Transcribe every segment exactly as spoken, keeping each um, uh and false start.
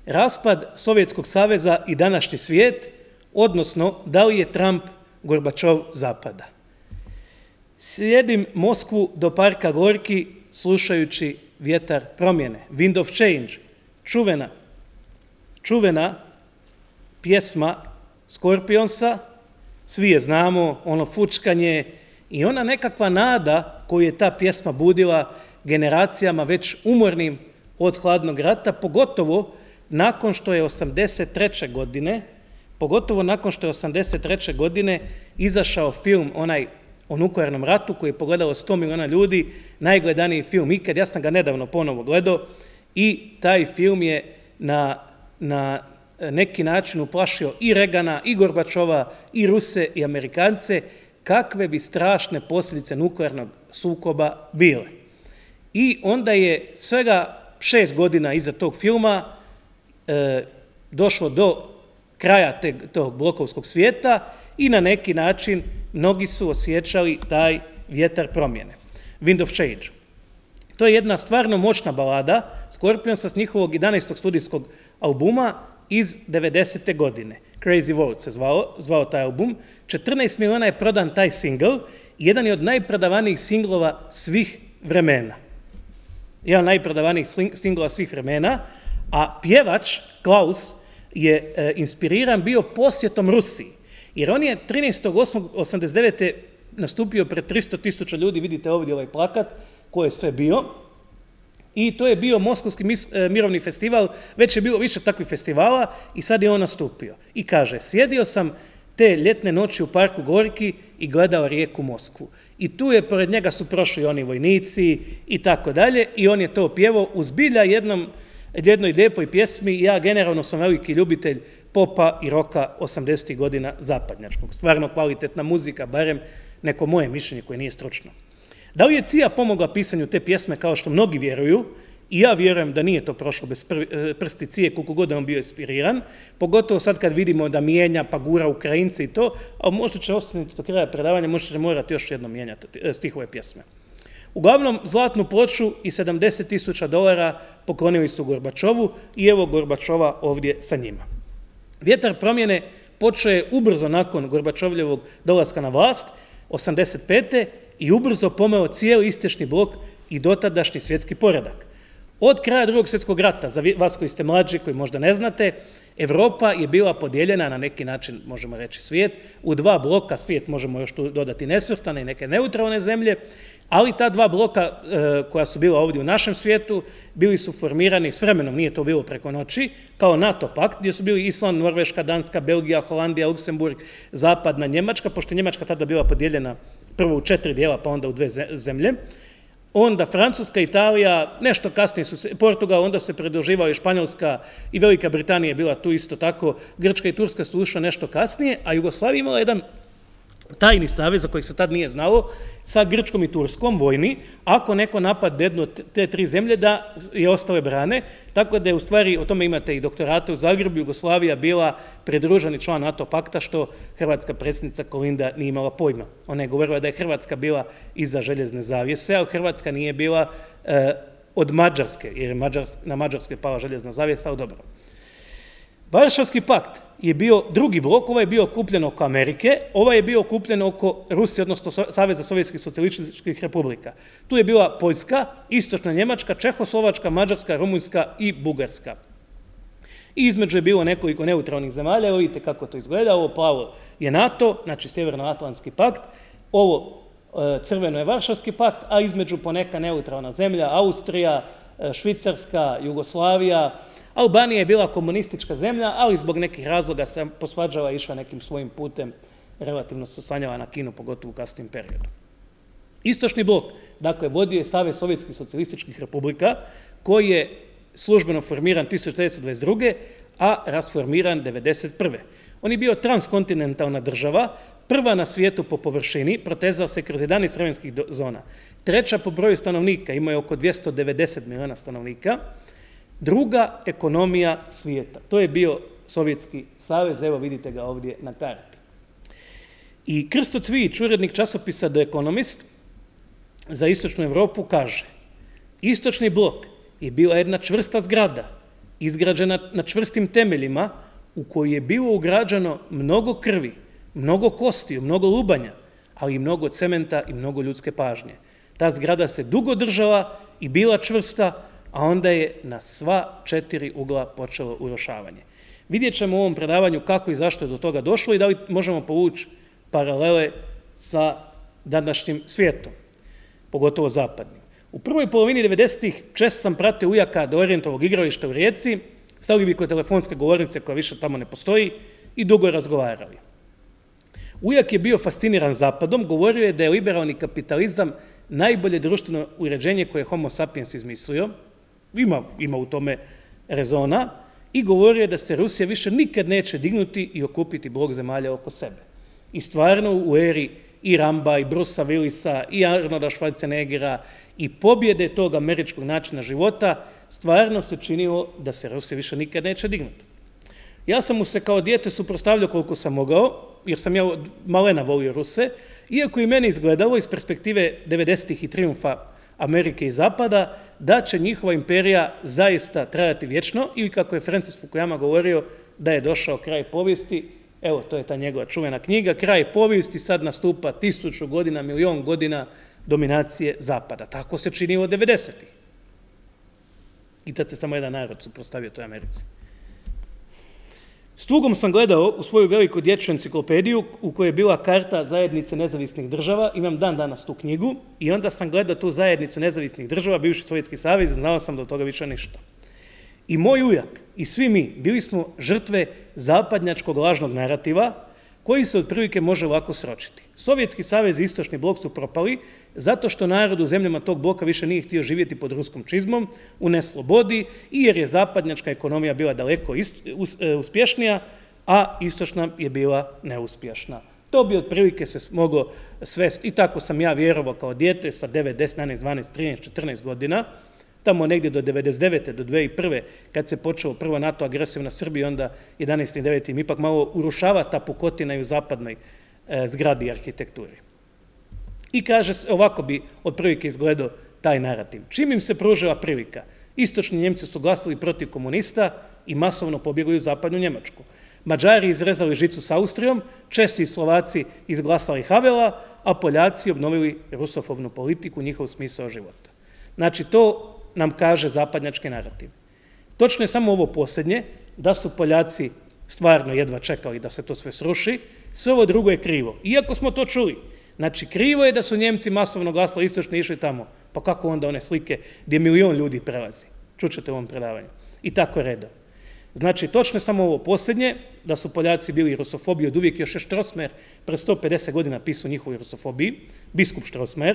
raspad Sovjetskog saveza i današnji svijet, odnosno da li je Trump Gorbačov zapada. Slijedim Moskvu do parka Gorki slušajući Vjetar promjene, Wind of Change, čuvena, čuvena pjesma Scorpionsa, svi je znamo, ono fučkanje i ona nekakva nada koju je ta pjesma budila generacijama već umornim od hladnog rata, pogotovo nakon što je osamdeset treće godine, pogotovo nakon što je osamdeset treće godine izašao film onaj o nuklearnom ratu koji je pogledalo sto miliona ljudi, najgledaniji film ikad, ja sam ga nedavno ponovo gledao i taj film je na, na neki način uplašio i Regana, i Gorbačova, i Ruse, i Amerikance, kakve bi strašne posljedice nuklearnog sukoba bile. I onda je svega šest godina iza tog filma e, došlo do kraja te, tog blokovskog svijeta i na neki način mnogi su osjećali taj vjetar promjene. Wind of Change. To je jedna stvarno moćna balada Scorpionsa s njihovog jedanaestog studijskog albuma iz devedesete godine. Crazy World se zvao, zvao taj album. četrnaest miliona je prodan taj singl i jedan je od najprodavanijih singlova svih vremena. Jedan od najprodavanijih singlova svih vremena, a pjevač Klaus je e, inspiriran bio posjetom Rusiji. Jer on je trinaestog osmog osamdeset devete nastupio pred tristo tisuća ljudi, vidite ovdje ovaj plakat, koji je sve bio. I to je bio Moskovski mirovni festival, već je bilo više takvih festivala i sad je on nastupio. I kaže, sjedio sam te ljetne noći u parku Gorki i gledao rijeku Moskvu. I tu je, pored njega su prošli oni vojnici i tako dalje i on je to pjevao u zbilja jednom, jednoj lijepoj pjesmi. Ja generalno sam veliki ljubitelj popa i roka osamdesetih godina zapadnjačkog. Stvarno kvalitetna muzika, barem neko moje mišljenje koje nije stručno. Da li je C I A pomogla pisanju te pjesme kao što mnogi vjeruju, i ja vjerujem da nije to prošlo bez prsti C I A koliko god on bio inspiriran, pogotovo sad kad vidimo da mijenja pa gura Ukrajince i to, a možda će ostati do kraja predavanja, možda će morati još jednom mijenjati stihove pjesme. Uglavnom, zlatnu ploču i sedamdeset tisuća dolara poklonili su Gorbačovu i evo Gorbačova ovdje sa njima. Vjetar promjene počeo je ubrzo nakon Gorbačovljevog dolaska na vlast, osamdeset pete i ubrzo pomeo cijeli istočni blok i dotadašnji svjetski poredak. Od kraja drugog svjetskog rata, za vas koji ste mlađi, koji možda ne znate, Evropa je bila podijeljena na neki način, možemo reći svijet, u dva bloka, svijet možemo još tu dodati nesvrstane i neke neutralne zemlje, ali ta dva bloka e, koja su bila ovdje u našem svijetu, bili su formirani s vremenom, nije to bilo preko noći, kao NATO pakt, gdje su bili Island, Norveška, Danska, Belgija, Holandija, Luksemburg, Zapadna Njemačka, pošto je Njemačka tada bila podijeljena prvo u četiri dijela, pa onda u dve zemlje. Onda Francuska, Italija, nešto kasnije su se, Portugal, onda se pridruživao i Španjolska i Velika Britanija je bila tu isto tako, Grčka i Turska su ušle nešto kasnije, a Jugoslavija imala jedan tajni savez za kojeg se tad nije znalo, sa Grčkom i Turskom, vojni, ako neko napad jednu od te tri zemlje da je ostale brane, tako da je u stvari, o tome imate i doktorate u Zagrebu, Jugoslavija bila pridruženi član NATO pakta, što hrvatska predsjednica Kolinda nije imala pojma. Ona je govorila da je Hrvatska bila iza željezne zavjese, ali Hrvatska nije bila e, od Mađarske, jer je Mađarsk, na Mađarskoj pala željezna zavjesa, ali dobro. Varšavski pakt je bio drugi blok, ovaj je bio okupljen oko Amerike, ovaj je bio okupljen oko Rusije, odnosno Saveza sovjetskih socijalističkih republika. Tu je bila Poljska, Istočna Njemačka, Čehoslovačka, Mađarska, Rumunjska i Bugarska. I između je bilo nekoliko neutralnih zemalja, vidite kako to izgleda, ovo plavo je NATO, znači Sjevernoatlantski pakt, ovo crveno je Varšavski pakt, a između poneka neutralna zemlja, Austrija, Švicarska, Jugoslavija. Albanija je bila komunistička zemlja, ali zbog nekih razloga se posvađala i išla nekim svojim putem, relativno se osanjala na Kinu, pogotovo u kasnijem periodu. Istočni blok, dakle, vodio je Savez sovjetskih socijalističkih republika, koji je službeno formiran tisuću devetsto dvadeset druge a rasformiran devedeset prve On je bio transkontinentalna država, prva na svijetu po površini, protezao se kroz jedanaest vremenskih zona. Treća po broju stanovnika, imao je oko dvjesto devedeset miliona stanovnika. Druga ekonomija svijeta. To je bio Sovjetski savez, evo vidite ga ovdje na karti. I Krsto Cvijić, urednik časopisa The Economist za istočnu Evropu, kaže: istočni blok je bila jedna čvrsta zgrada, izgrađena na čvrstim temeljima, u koji je bilo ugrađeno mnogo krvi, mnogo kostiju, mnogo lubanja, ali i mnogo cementa i mnogo ljudske pažnje. Ta zgrada se dugo držala i bila čvrsta, a onda je na sva četiri ugla počelo urušavanje. Vidjet ćemo u ovom predavanju kako i zašto je do toga došlo i da li možemo povući paralele sa današnjim svijetom, pogotovo zapadnim. U prvoj polovini devedesetih često sam pratio ujaka do Orijentovog igrališta u Rijeci, stali bi kod telefonske govornice koja više tamo ne postoji i dugo razgovarali. Ujak je bio fasciniran zapadom, govorio je da je liberalni kapitalizam najbolje društveno uređenje koje je Homo sapiens izmislio, ima, ima u tome rezona, i govorio je da se Rusija više nikad neće dignuti i okupiti blok zemalja oko sebe. I stvarno u eri i Ramba, i Brusa Willisa, i Arnolda Schwarzeneggera, i pobjede tog američkog načina života, stvarno se činilo da se Rusija više nikad neće dignuti. Ja sam mu se kao dijete suprotstavljao koliko sam mogao, jer sam ja malena volio Ruse, iako i meni izgledalo iz perspektive devedesetih i trijumfa Amerike i Zapada, da će njihova imperija zaista trajati vječno, ili kako je Francis Fukuyama govorio da je došao kraj povijesti, evo, to je ta njegova čuvena knjiga, kraj povijesti, sad nastupa tisuću godina, milion godina dominacije Zapada. Tako se činilo devedesetih. I tad se samo jedan narod suprotstavio toj Americi. S tugom sam gledao u svoju veliku dječju enciklopediju u kojoj je bila karta zajednice nezavisnih država, imam dan danas tu knjigu, i onda sam gledao tu zajednicu nezavisnih država, bivši Sovjetski savez, znao sam da od toga više ništa. I moj ujak i svi mi bili smo žrtve zapadnjačkog lažnog narativa koji se otprilike može lako sročiti. Sovjetski savez i istočni blok su propali zato što narod u zemljama tog bloka više nije htio živjeti pod ruskom čizmom, u neslobodi, i jer je zapadnjačka ekonomija bila daleko uspješnija, a istočna je bila neuspješna. To bi otprilike se moglo svesti, i tako sam ja vjerovao kao dijete sa devet, deset, jedanaest, dvanaest, trinaest, četrnaest godina, tamo negdje do devedeset devete do dvije hiljade prve kad se počelo prvo NATO agresiju na Srbiju, onda jedanaesti deveti ipak malo urušava ta pukotina i u zapadnoj e, zgradi i arhitekturi. I kaže, ovako bi otprilike izgledao taj narativ. Čim im se pružila prilika, istočni Njemci su glasali protiv komunista i masovno pobjegli u zapadnu Njemačku. Mađari izrezali žicu s Austrijom, Česi i Slovaci izglasali Havela, a Poljaci obnovili rusofobnu politiku, njihov smisao života. Znači, to nam kaže zapadnjački narativ. Točno je samo ovo posljednje, da su Poljaci stvarno jedva čekali da se to sve sruši, sve ovo drugo je krivo. Iako smo to čuli, znači krivo je da su Njemci masovno glasali istočno išli tamo, pa kako onda one slike gdje milion ljudi prelazi, čućete u ovom predavanju, i tako redom. Znači, točno je samo ovo posljednje, da su Poljaci bili rusofobi od uvijek, još je Strossmayer pre sto pedeset godina pisao njihovoj rusofobiji, biskup Strossmayer,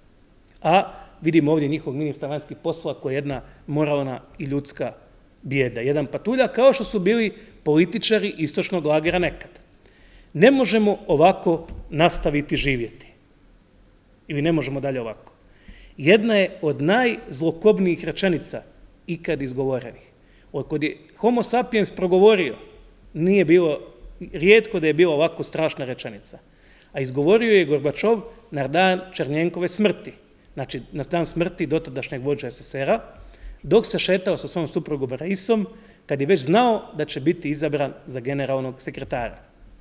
a vidimo ovdje njihovog ministra vanjskih poslova koja je jedna moralna i ljudska bijeda, jedan patulja, kao što su bili političari istočnog lagera nekad. Ne možemo ovako nastaviti živjeti. Ili ne možemo dalje ovako. Jedna je od najzlokobnijih rečenica ikad izgovorenih. Od kod je Homo sapiens progovorio, nije bilo, rijetko da je bila ovako strašna rečenica. A izgovorio je Gorbačov na dan Černjenkove smrti. Znači, na dan smrti dotadašnjeg vođa es es er a, dok se šetao sa svojom suprugom Raisom, kad je već znao da će biti izabran za generalnog sekretara.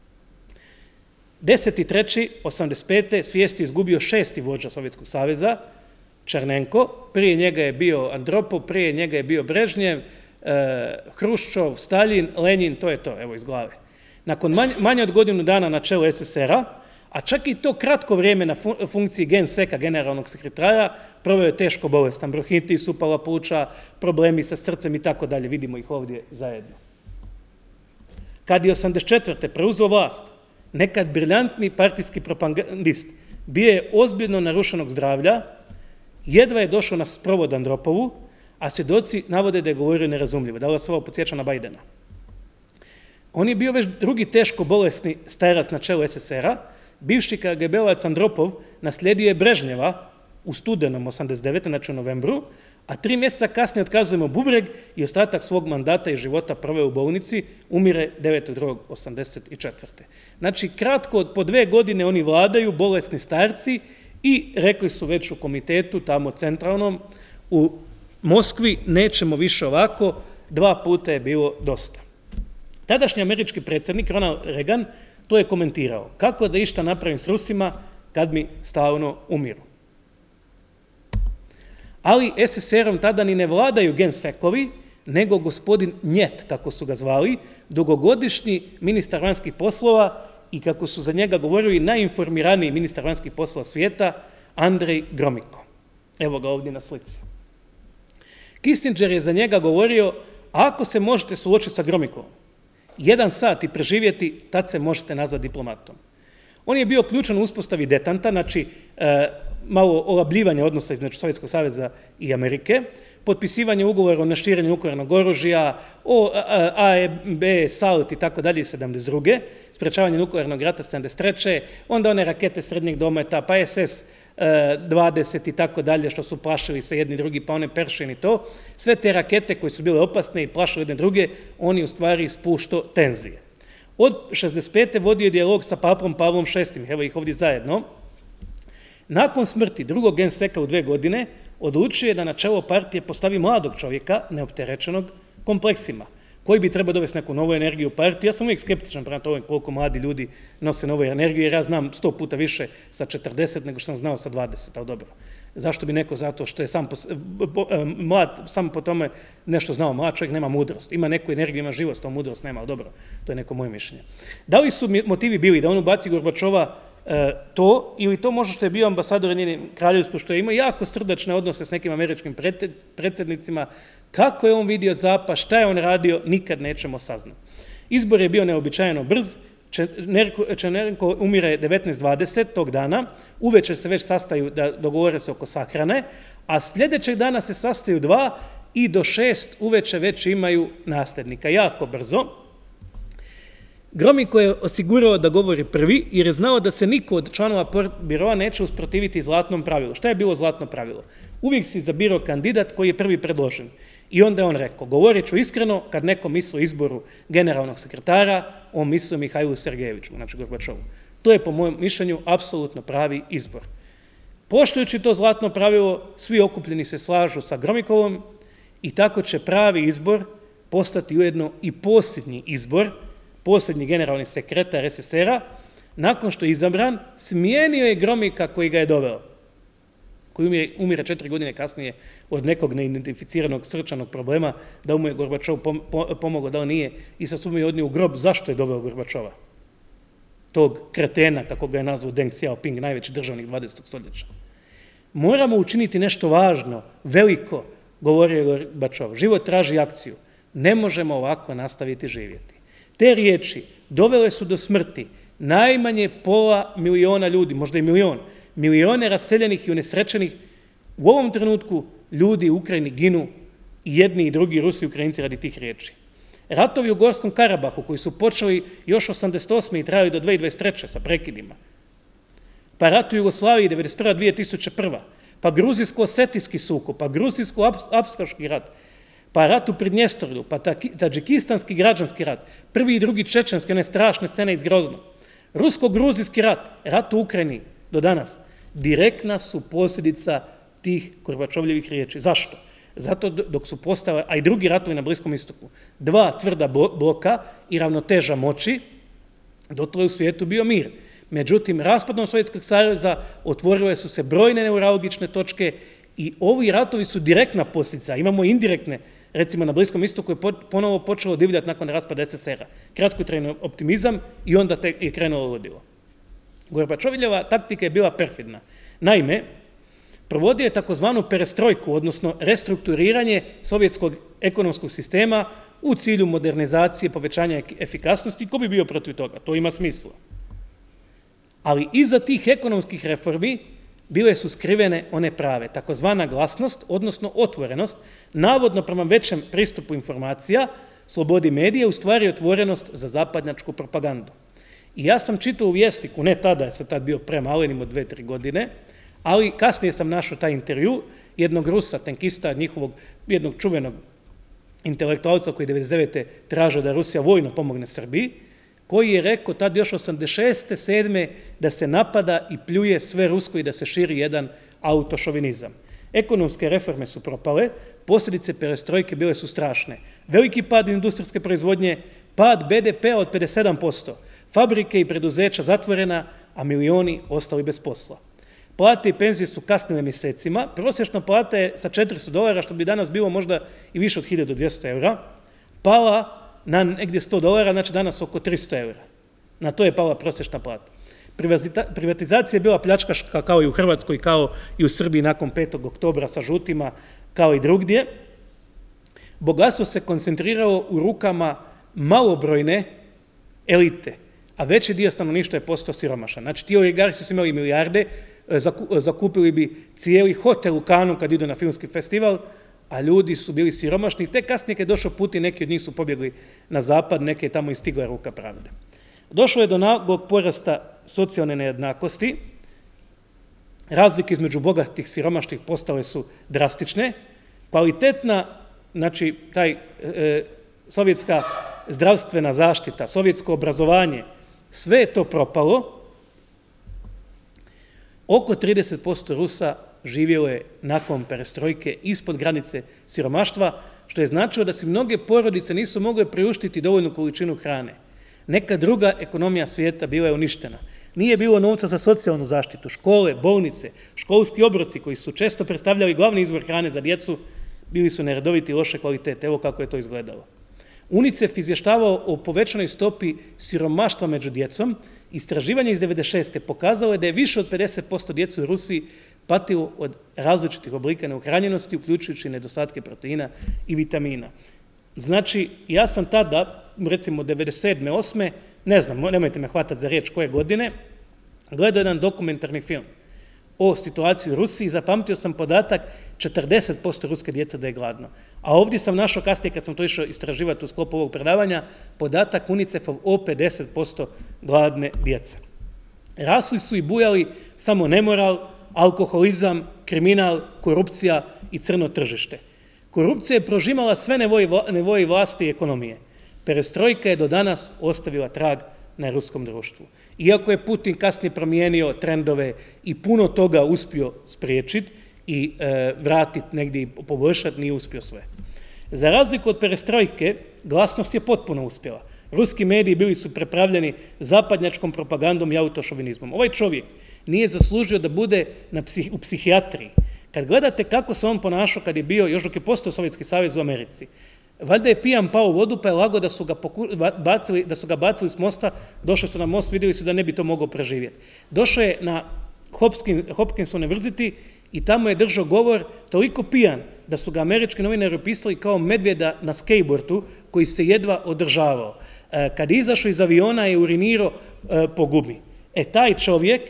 deseti treći osamdeset pete svijest je izgubio šesti vođa Sovjetskog saveza, Černenko, prije njega je bio Andropov, prije njega je bio Brežnjev, Hruščov, Staljin, Lenin, to je to, evo iz glave. Nakon manje od godinu dana na čelu es es er a, a čak i to kratko vrijeme na funkciji genseka, generalnog sekretara, proveo je teško bolestan, bronhitis, upala pluća, problemi sa srcem i tako dalje, vidimo ih ovdje zajedno. Kad je osamdeset četvrte preuzeo vlast, nekad briljantni partijski propagandist, bio je ozbiljno narušenog zdravlja, jedva je došao na sprovod Andropovu, a svjedoci navode da je govorio nerazumljivo, da vas ovo podsjeća na Bajdena. On je bio već drugi teško bolesni starac na čelu es es er a, bivši ka ge be ovac Andropov naslijedio je Brežnjeva u studenom osamdeset devete znači u novembru, a tri mjeseca kasnije otkazujemo bubreg i ostatak svog mandata i života proveo u bolnici, umire devetog drugog osamdeset četvrte Znači, kratko, po dve godine oni vladaju, bolesni starci, i rekli su već u komitetu, tamo centralnom, u Moskvi, nećemo više ovako, dva puta je bilo dosta. Tadašnji američki predsjednik Ronald Reagan to je komentirao. Kako da išta napravim s Rusima kad mi stalno umiru? Ali es es er om tada ni ne vladaju gensekovi, nego gospodin Njet, kako su ga zvali, dugogodišnji ministar vanjskih poslova i kako su za njega govorili najinformiraniji ministar vanjskih poslova svijeta, Andrej Gromyko. Evo ga ovdje na slici. Kissinger je za njega govorio, ako se možete suočiti sa Gromykom, jedan sat i preživjeti, tad se možete nazvati diplomatom. On je bio ključan u uspostavi detanta, znači e, malo olabljivanje odnosa između Sovjetskog saveza i Amerike, potpisivanje ugovora o neširenju nuklearnog oružja, o A E B, SALT i tako dalje sedamdeset druge, sprečavanje nuklearnog rata sedamdeset treće, onda one rakete srednjeg dometa, pa es es dvadeset i tako dalje, što su plašili se jedni drugi, pa one Pershing i to. Sve te rakete koje su bile opasne i plašile jedne druge, oni u stvari spušto tenzije. Od šezdeset pete vodio je dijalog sa papom Pavlom šestim, evo ih ovdje zajedno. Nakon smrti drugog genseka u dve godine, odlučio je da na čelo partije postavi mladog čovjeka, neopterećenog kompleksima, koji bi trebao dovesti neku novu energiju u partiju. Ja sam uvijek skeptičan prema tome koliko mladi ljudi nose novu energiju, jer ja znam sto puta više sa četrdeset nego što sam znao sa dvadeset, ali dobro. Zašto bi neko zato što je sam po, mlad, samo po tome nešto znao, mlad čovjek nema mudrost, ima neku energiju, ima živost, a mudrost nema, ali dobro, to je neko moje mišljenje. Da li su motivi bili da on ubaci Gorbačova e, to, ili to možda što je bio ambasador njenim kraljevstvu, što je imao jako srdačne odnose s nekim američkim predsjednicima, kako je on vidio zapad, šta je on radio, nikad nećemo saznati. Izbor je bio neobičajeno brz, Černenko umire devetnaest dvadeset tog dana, uveče se već sastaju da dogovore se oko sahrane, a sljedećeg dana se sastaju dva i do šest uveče već imaju nasljednika, jako brzo. Gromyko je osigurao da govori prvi jer je znao da se niko od članova biroa neće usprotiviti zlatnom pravilu. Šta je bilo zlatno pravilo? Uvijek si izabirao kandidat koji je prvi predložen. I onda je on rekao, govorit ću iskreno, kad neko misli o izboru generalnog sekretara, on misli o Mihajlu Sergejeviću, znači Gorbačovu. To je po mojem mišljenju apsolutno pravi izbor. Poštujući to zlatno pravilo, svi okupljeni se slažu sa Gromykovom i tako će pravi izbor postati ujedno i posljednji izbor, posljednji generalni sekretar es es er-a, nakon što je izabran, smijenio je Gromyka koji ga je doveo, koji umire četiri godine kasnije od nekog neidentificiranog srčanog problema, da mu je Gorbačov pomogao, da on nije, i sa sumom je odnio u grob zašto je doveo Gorbačova. Tog kretena, kako ga je nazvao Deng Xiaoping, najveći državnik dvadesetog stoljeća. Moramo učiniti nešto važno, veliko, govorio je Gorbačov. Život traži akciju. Ne možemo ovako nastaviti živjeti. Te riječi dovele su do smrti najmanje pola miliona ljudi, možda i milion, milione raseljenih i unesrećenih. U ovom trenutku ljudi u Ukrajini ginu, i jedni i drugi Rusi i Ukrajinci radi tih riječi. Ratovi u Gorskom Karabahu, koji su počeli još osamdeset osme i trajali do dve hiljade dvadeset treće sa prekidima, pa rat u Jugoslaviji devedeset prva do dvije tisuće prve, pa gruzijsko-osetijski sukob, pa gruzijsko-apskaški rat, pa rat u Pridnjestrovlju, pa tadžikistanski građanski rat, prvi i drugi čečenski, one strašne scene iz Groznog, rusko-gruzijski rat, rat u Ukrajini do danas, direktna su posljedica tih Gorbačovljevih riječi. Zašto? Zato dok su postale, a i drugi ratovi na Bliskom istoku, dva tvrda bloka i ravnoteža moći, dotle u svijetu bio mir. Međutim, raspadom Sovjetskog saveza otvorile su se brojne neuralgične točke i ovi ratovi su direktna posljedica. Imamo indirektne, recimo na Bliskom istoku je ponovo počelo divljati nakon raspada es es er-a. Kratkotrajni optimizam i onda je krenulo ludilo. Gorbačovljeva taktika je bila perfidna. Naime, provodio je takozvanu perestrojku, odnosno restrukturiranje sovjetskog ekonomskog sistema u cilju modernizacije, povećanja efikasnosti. Ko bi bio protiv toga? To ima smisla. Ali iza tih ekonomskih reformi bile su skrivene one prave, takozvana glasnost, odnosno otvorenost, navodno prema većem pristupu informacija, slobodi medija, u stvari otvorenost za zapadnjačku propagandu. I ja sam čitao u Vjesniku, ne tada, je sam tad bio premalen, od dve, tri godine, ali kasnije sam našao taj intervju jednog Rusa, tenkista, njihovog jednog čuvenog intelektualca koji devedeset devete traže da Rusija vojno pomogne Srbiji, koji je rekao tad još osamdeset šeste sedme da se napada i pljuje sve rusko i da se širi jedan autošovinizam. Ekonomske reforme su propale, posljedice perestrojke bile su strašne. Veliki pad industrijske proizvodnje, pad be de pe-a od pedeset sedam posto, fabrike i preduzeća zatvorena, a milioni ostali bez posla. Plate i penzije su kasnile mjesecima, prosječna plata je sa četiristo dolara, što bi danas bilo možda i više od hiljadu dvjesto eura, pala na negdje sto dolara, znači danas oko tristo eura. Na to je pala prosječna plata. Privatizacija je bila pljačkaška kao i u Hrvatskoj, kao i u Srbiji nakon petog oktobra sa žutima, kao i drugdje. Bogatstvo se koncentriralo u rukama malobrojne elite, a veći dio stanovništva je postao siromašan. Znači, ti oligarsi su imali milijarde, zakupili bi cijeli hotel u Kanu kad idu na filmski festival, a ljudi su bili siromašni. Te kasnije kad je došao Putin, neki od njih su pobjegli na zapad, neke je tamo i stigla ruka pravde. Došlo je do naglog porasta socijalne nejednakosti, razlike između bogatih i siromašnih postale su drastične, kvalitetna, znači taj e, sovjetska zdravstvena zaštita, sovjetsko obrazovanje, sve je to propalo. Oko trideset posto Rusa živjelo je nakon perestrojke ispod granice siromaštva, što je značilo da si mnoge porodice nisu mogle priuštiti dovoljnu količinu hrane. Neka druga ekonomija svijeta bila je uništena. Nije bilo novca za socijalnu zaštitu, škole, bolnice, školski obroci koji su često predstavljali glavni izvor hrane za djecu, bili su neredoviti i loše kvalitete. Evo kako je to izgledalo. UNICEF izvještavao o povećanoj stopi siromaštva među djecom. Istraživanje iz devedeset šeste pokazalo je da je više od pedeset posto djece u Rusiji patilo od različitih oblika neuhranjenosti, uključujući nedostatke proteina i vitamina. Znači, ja sam tada, recimo devedeset sedme, osme, ne znam, nemojte me hvatati za riječ koje godine, gledao jedan dokumentarni film o situaciji u Rusiji, zapamtio sam podatak četrdeset posto ruske djece da je gladno. A ovdje sam našao kasnije, kad sam to išao istraživati u sklopu ovog predavanja, podatak UNICEF-ov o pedeset posto gladne djece. Rasli su i bujali samo nemoral, alkoholizam, kriminal, korupcija i crno tržište. Korupcija je prožimala sve nevoje vlasti i ekonomije. Perestrojka je do danas ostavila trag na ruskom društvu. Iako je Putin kasnije promijenio trendove i puno toga uspio spriječiti i e, vratiti negdje i poboljšati, nije uspio sve. Za razliku od perestrojke, glasnost je potpuno uspjela. Ruski mediji bili su prepravljeni zapadnjačkom propagandom i autošovinizmom. Ovaj čovjek nije zaslužio da bude na psih, u psihijatriji. Kad gledate kako se on ponašao kad je bio, još dok je postao Sovjetski savez u Americi, valjda je pijan pao u vodu, pa je lago da su ga, poku, bacili, da su ga bacili s mosta, došli su na most, vidjeli su da ne bi to mogao preživjeti. Došao je na Hopkins, Hopkins University i tamo je držao govor toliko pijan da su ga američki novinari opisali kao medvjeda na skateboardu koji se jedva održavao. Kad je izašao iz aviona je urinirao po gumi. E, taj čovjek,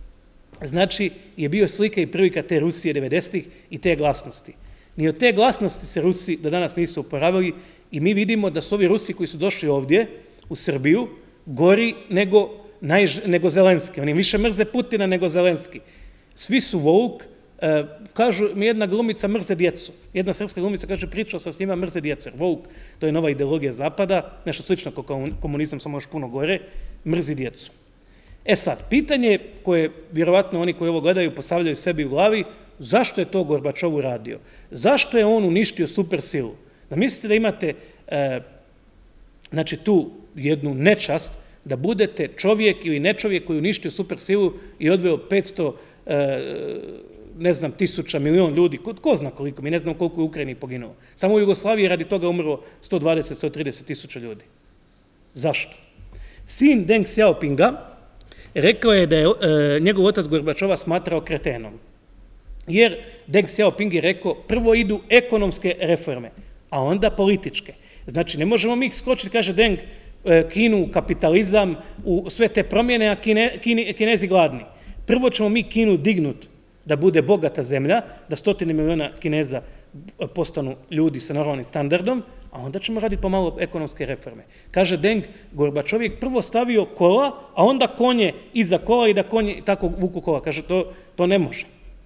znači, je bio slika i prilika te Rusije devedesetih i te glasnosti. Ni od te glasnosti se Rusi do danas nisu oporavili i mi vidimo da su ovi Rusi koji su došli ovdje u Srbiju gori nego, najž, nego Zelenski. Oni više mrze Putina nego Zelenski. Svi su woke, e, kažu mi jedna glumica mrze djecu. Jedna srpska glumica kaže pričao sam s njima mrze djecu. Jer woke, to je nova ideologija zapada, nešto slično kao komunizam, samo još puno gore, mrzi djecu. E sad, pitanje koje vjerovatno oni koji ovo gledaju postavljaju sebi u glavi, zašto je to Gorbačov uradio? Zašto je on uništio supersilu? Da mislite da imate e, znači, tu jednu nečast da budete čovjek ili nečovjek koji uništio supersilu i odveo petsto, e, ne znam, tisuća, milion ljudi, ko, ko zna koliko, mi ne znam koliko je u Ukrajini poginulo. Samo u Jugoslaviji radi toga umrlo sto dvadeset do sto trideset tisuća ljudi. Zašto? Sin Deng Xiaopinga rekao je da je e, njegov otac Gorbačova smatrao kretenom. Jer Deng Xiaoping je rekao, prvo idu ekonomske reforme, a onda političke. Znači, ne možemo mi skočiti, kaže Deng, Kinu u kapitalizam, u sve te promjene, a kine, kine, Kinezi gladni. Prvo ćemo mi Kinu dignut da bude bogata zemlja, da stotine miliona Kineza postanu ljudi sa normalnim standardom, a onda ćemo raditi pomalo ekonomske reforme. Kaže Deng, Gorbačov je prvo stavio kola, a onda konje iza kola i da konje tako vuku kola. Kaže, to, to ne može.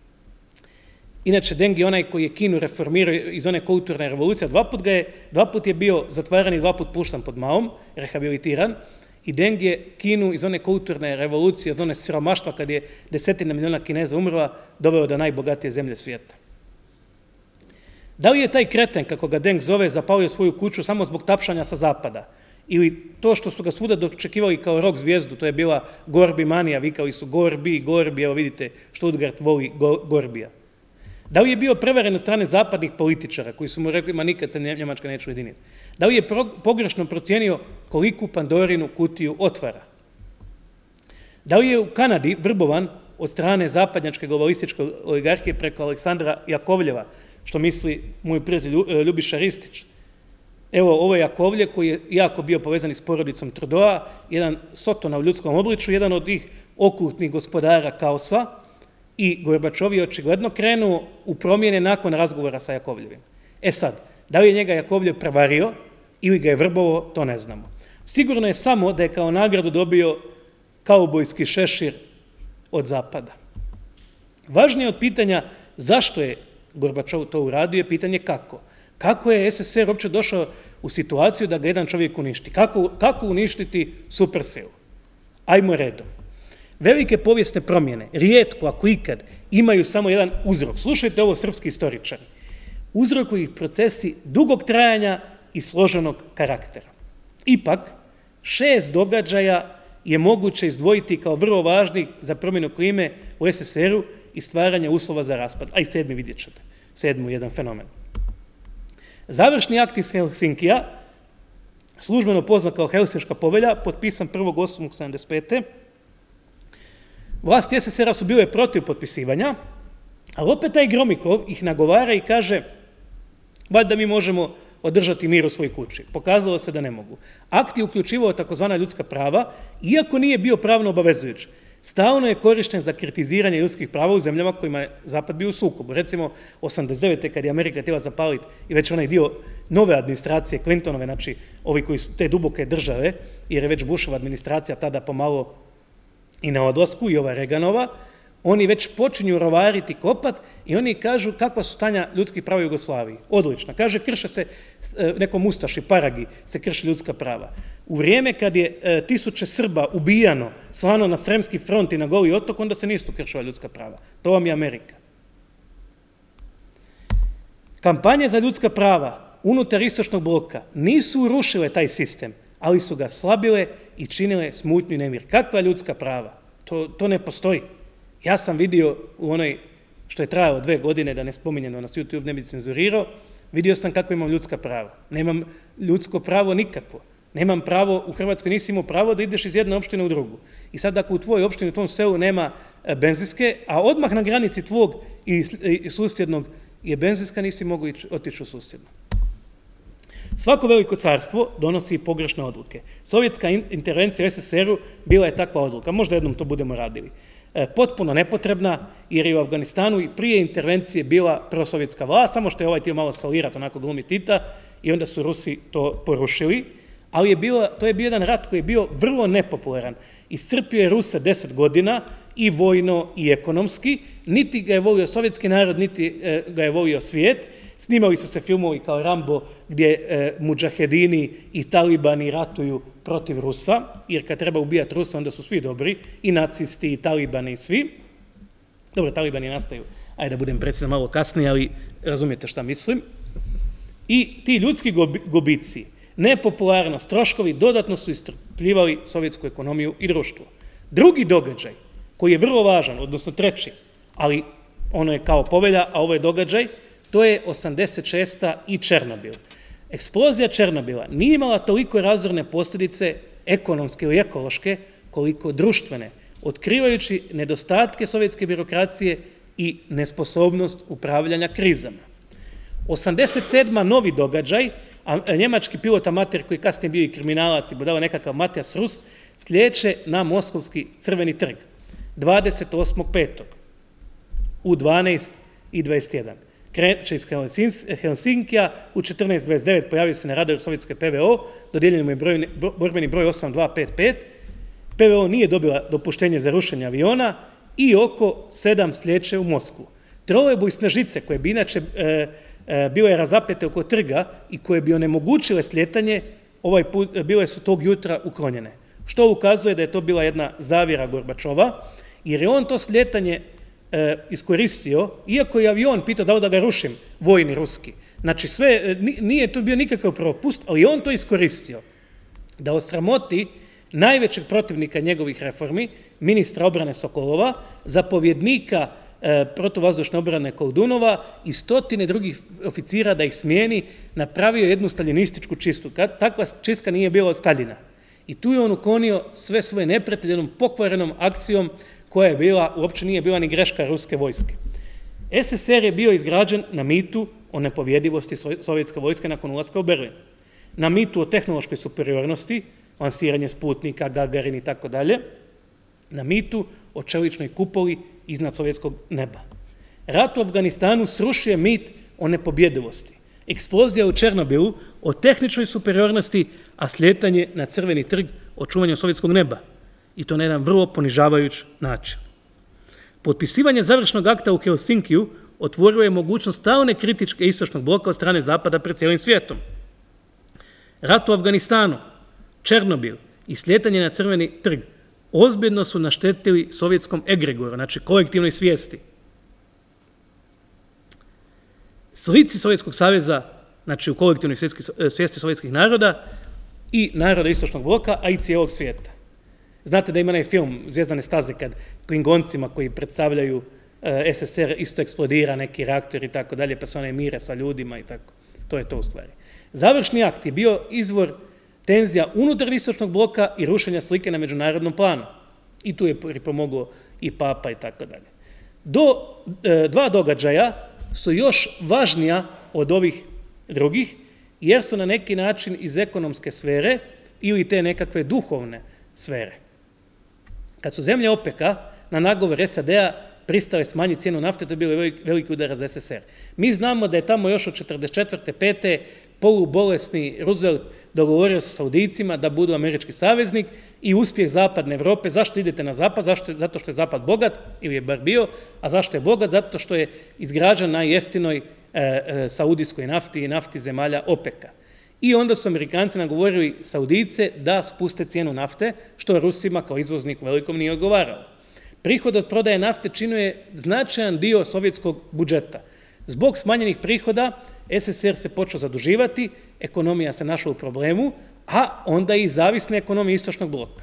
Inače, Deng je onaj koji je Kinu reformirao iz one kulturne revolucije, dva put, ga je, dva put je bio zatvaran i dva put puštan pod Maom, rehabilitiran, i Deng je Kinu iz one kulturne revolucije, iz one siromaštva kad je desetina miliona Kineza umrla, doveo do najbogatije zemlje svijeta. Da li je taj kreten, kako ga Deng zove, zapalio svoju kuću samo zbog tapšanja sa zapada? Ili to što su ga svuda dočekivali kao rock zvijezdu, to je bila Gorbi manija, vikali su Gorbi, Gorbi, evo vidite, Stuttgart voli Gorbija. Da li je bio prevaren od strane zapadnih političara, koji su mu rekli, ma nikad se Njemačka neće ujediniti? Da li je pogrešno procijenio koliku Pandorinu kutiju otvara? Da li je u Kanadi vrbovan od strane zapadnjačke globalističke oligarhije preko Aleksandra Jakovljeva, što misli moj prijatelj Ljubiša Ristić? Evo, ovo je Jakovlje koji je jako bio povezan s porodicom Trudeau, jedan sotona u ljudskom obliču, jedan od tih okultnih gospodara kaosa, i Gorbačov je očigledno krenuo u promjene nakon razgovora sa Jakovljevim. E sad, da li je njega Jakovljev prevario ili ga je vrbovo, to ne znamo. Sigurno je samo da je kao nagradu dobio kaubojski šešir od zapada. Važnije od pitanja zašto je Gorbačov to uradio je pitanje kako. Kako je es es er uopće došao u situaciju da ga jedan čovjek uništi? Kako, kako uništiti supersilu? Ajmo redom. Velike povijesne promjene, rijetko ako ikad, imaju samo jedan uzrok. Slušajte ovo, srpski istoričari. Uzrokuju ih procesi dugog trajanja i složenog karaktera. Ipak, šest događaja je moguće izdvojiti kao vrlo važnih za promjenu klime u es es eru i stvaranje uslova za raspad. A i sedmi vidjet ćete. Sedmi jedan fenomen. Završni akt iz Helsinkija, službeno poznat kao Helsinška povelja, potpisan prvog osmog sedamdeset pete. Vlasti es es era su bile protiv potpisivanja, ali opet taj Gromikov ih nagovara i kaže valjda mi možemo održati mir u svojoj kući. Pokazalo se da ne mogu. Akt je uključivao takozvana ljudska prava, iako nije bio pravno obavezujući. Stalno je korišten za kritiziranje ljudskih prava u zemljama kojima je Zapad bio u sukobu. Recimo, osamdeset devete kad je Amerika htjela zapaliti i već onaj dio nove administracije, Clintonove, znači ovi koji su te duboke države, jer je već Bushova administracija tada pomalo i na odlasku, i ova Reaganova, oni već počinju rovariti, kopat i oni kažu kakva su stanja ljudskih prava u Jugoslaviji. Odlična. Kaže, krše se, nekom Ustaši, Paragi, se krše ljudska prava. U vrijeme kad je e, tisuće Srba ubijano, slano na Sremski front i na Goli otok, onda se nisu kršila ljudska prava. To vam je Amerika. Kampanje za ljudska prava unutar istočnog bloka nisu urušile taj sistem, ali su ga slabile i činile smutnju i nemir. Kakva ljudska prava? To, to ne postoji. Ja sam vidio u onoj, što je trajalo dve godine, da ne spominjem da nas YouTube ne bi cenzurirao, vidio sam kako imam ljudska prava. Nemam ljudsko pravo nikakvo. Nemam pravo, u Hrvatskoj nisi imao pravo da ideš iz jedne opštine u drugu. I sad ako u tvojoj opštini, u tom selu nema benzinske, a odmah na granici tvog i susjednog je benzinska, nisi mogu otići u susjedno. Svako veliko carstvo donosi pogrešne odluke. Sovjetska intervencija u es es eru bila je takva odluka. Možda jednom to budemo radili. Potpuno nepotrebna, jer je u Afganistanu i prije intervencije bila prosovjetska vlast, samo što je ovaj htio malo salirati, onako glumi Tita, i onda su Rusi to porušili. Ali je bilo, to je bio jedan rat koji je bio vrlo nepopularan. Iscrpio je Ruse deset godina, i vojno i ekonomski. Niti ga je volio sovjetski narod, niti ga je volio svijet. Snimali su se filmovi kao Rambo, gdje e, mudžahedini i talibani ratuju protiv Rusa, jer kad treba ubijati Rusa, onda su svi dobri, i nacisti, i talibani, i svi. Dobro, talibani nastaju, ajde da budem precizan malo kasnije, ali razumijete šta mislim. I ti ljudski gubici, nepopularnost, troškovi dodatno su istrpljivali sovjetsku ekonomiju i društvo. Drugi događaj, koji je vrlo važan, odnosno treći, ali ono je kao povelja, a ovo je događaj, to je osamdeset šesta i Černobil. Eksplozija Černobila nije imala toliko razorne posljedice ekonomske ili ekološke, koliko društvene, otkrivajući nedostatke sovjetske birokracije i nesposobnost upravljanja krizama. osamdeset sedma novi događaj, a njemački pilot amater koji kasnije bio i kriminalac i budala nekakav Matijas Rus, sljeće na Moskovski crveni trg dvadeset osmog petog u dvanaest i dvadeset jedan. Kreće iz Helsinkija, u četrnaest dvadeset devet pojavio se na radaru sovjetske pe ve o, dodijeljen mu je broj, borbeni broj osam dva pet pet, pe ve o nije dobila dopuštenje za rušenje aviona i oko sedam sljeće u Moskvu. Trolejbusne žice, koje bi inače e, e, bile razapete oko trga i koje bi onemogućile slijetanje, ovaj put, bile su tog jutra uklonjene. Što ukazuje da je to bila jedna zavjera Gorbačova, jer je on to slijetanje e, iskoristio, iako je avion pitao da li da ga rušim, vojni ruski, Znači, sve, nije to bio nikakav propust, ali on to iskoristio da osramoti najvećeg protivnika njegovih reformi, ministra obrane Sokolova, zapovjednika e, protuvazdušne obrane Koldunova i stotine drugih oficira da ih smijeni, napravio jednu staljinističku čistu. Takva čistka nije bila od Staljina. I tu je on uklonio sve svoje neprijatelje jednom pokvarenom akcijom koja je bila, uopće nije bila ni greška ruske vojske. S S R je bio izgrađen na mitu o nepovjedivosti sovjetske vojske nakon ulaska u Berlin. Na mitu o tehnološkoj superiornosti, lansiranje Sputnika, Gagarin i tako dalje, na mitu o čeličnoj kupoli iznad sovjetskog neba. Rat u Afganistanu srušio mit o nepobjedivosti. Eksplozija u Černobilu o tehničkoj superiornosti, a slijetanje na Crveni trg o čuvanju sovjetskog neba. I to na jedan vrlo ponižavajuć način. Potpisivanje završnog akta u Helsinkiju otvorio je mogućnost stalne kritičke istočnog bloka od strane Zapada pred cijelim svijetom. Rat u Afganistanu, Černobil i slijetanje na Crveni trg ozbiljno su naštetili sovjetskom egregoru, znači kolektivnoj svijesti. Slici Sovjetskog saveza, znači u kolektivnoj svijesti sovjetskih naroda i naroda istočnog bloka, a i cijelog svijeta. Znate da ima onaj film Zvijezdane staze kad Klingoncima koji predstavljaju S S R isto eksplodira neki reaktor i tako dalje, pa se one mire sa ljudima i tako. To je to u stvari. Završni akt je bio izvor tenzija unutar istočnog bloka i rušenja slike na međunarodnom planu. I tu je pripomoglo i Papa i tako dalje. Do e, dva događaja su još važnija od ovih drugih, jer su na neki način iz ekonomske sfere ili te nekakve duhovne sfere. Kad su zemlje OPEC-a na nagovor S A D-a pristale smanjiti cijenu nafte, to je bilo veliki udar za S S R. Mi znamo da je tamo još od četrdeset četvrte pete polubolesni Roosevelt dogovorio sa Saudijcima da budu američki saveznik i uspjeh zapadne Evrope. Zašto idete na zapad? Zašto? Zato što je zapad bogat, ili je bar bio, a zašto je bogat? Zato što je izgrađen na jeftinoj e, e, saudijskoj nafti i nafti zemalja OPEC-a. I onda su Amerikanci nagovorili Saudijce da spuste cijenu nafte, što Rusima kao izvozniku velikom nije odgovaralo. Prihod od prodaje nafte činuje značajan dio sovjetskog budžeta. Zbog smanjenih prihoda S S R se počeo zaduživati, ekonomija se našla u problemu, a onda i zavisne ekonomije istočnog bloka.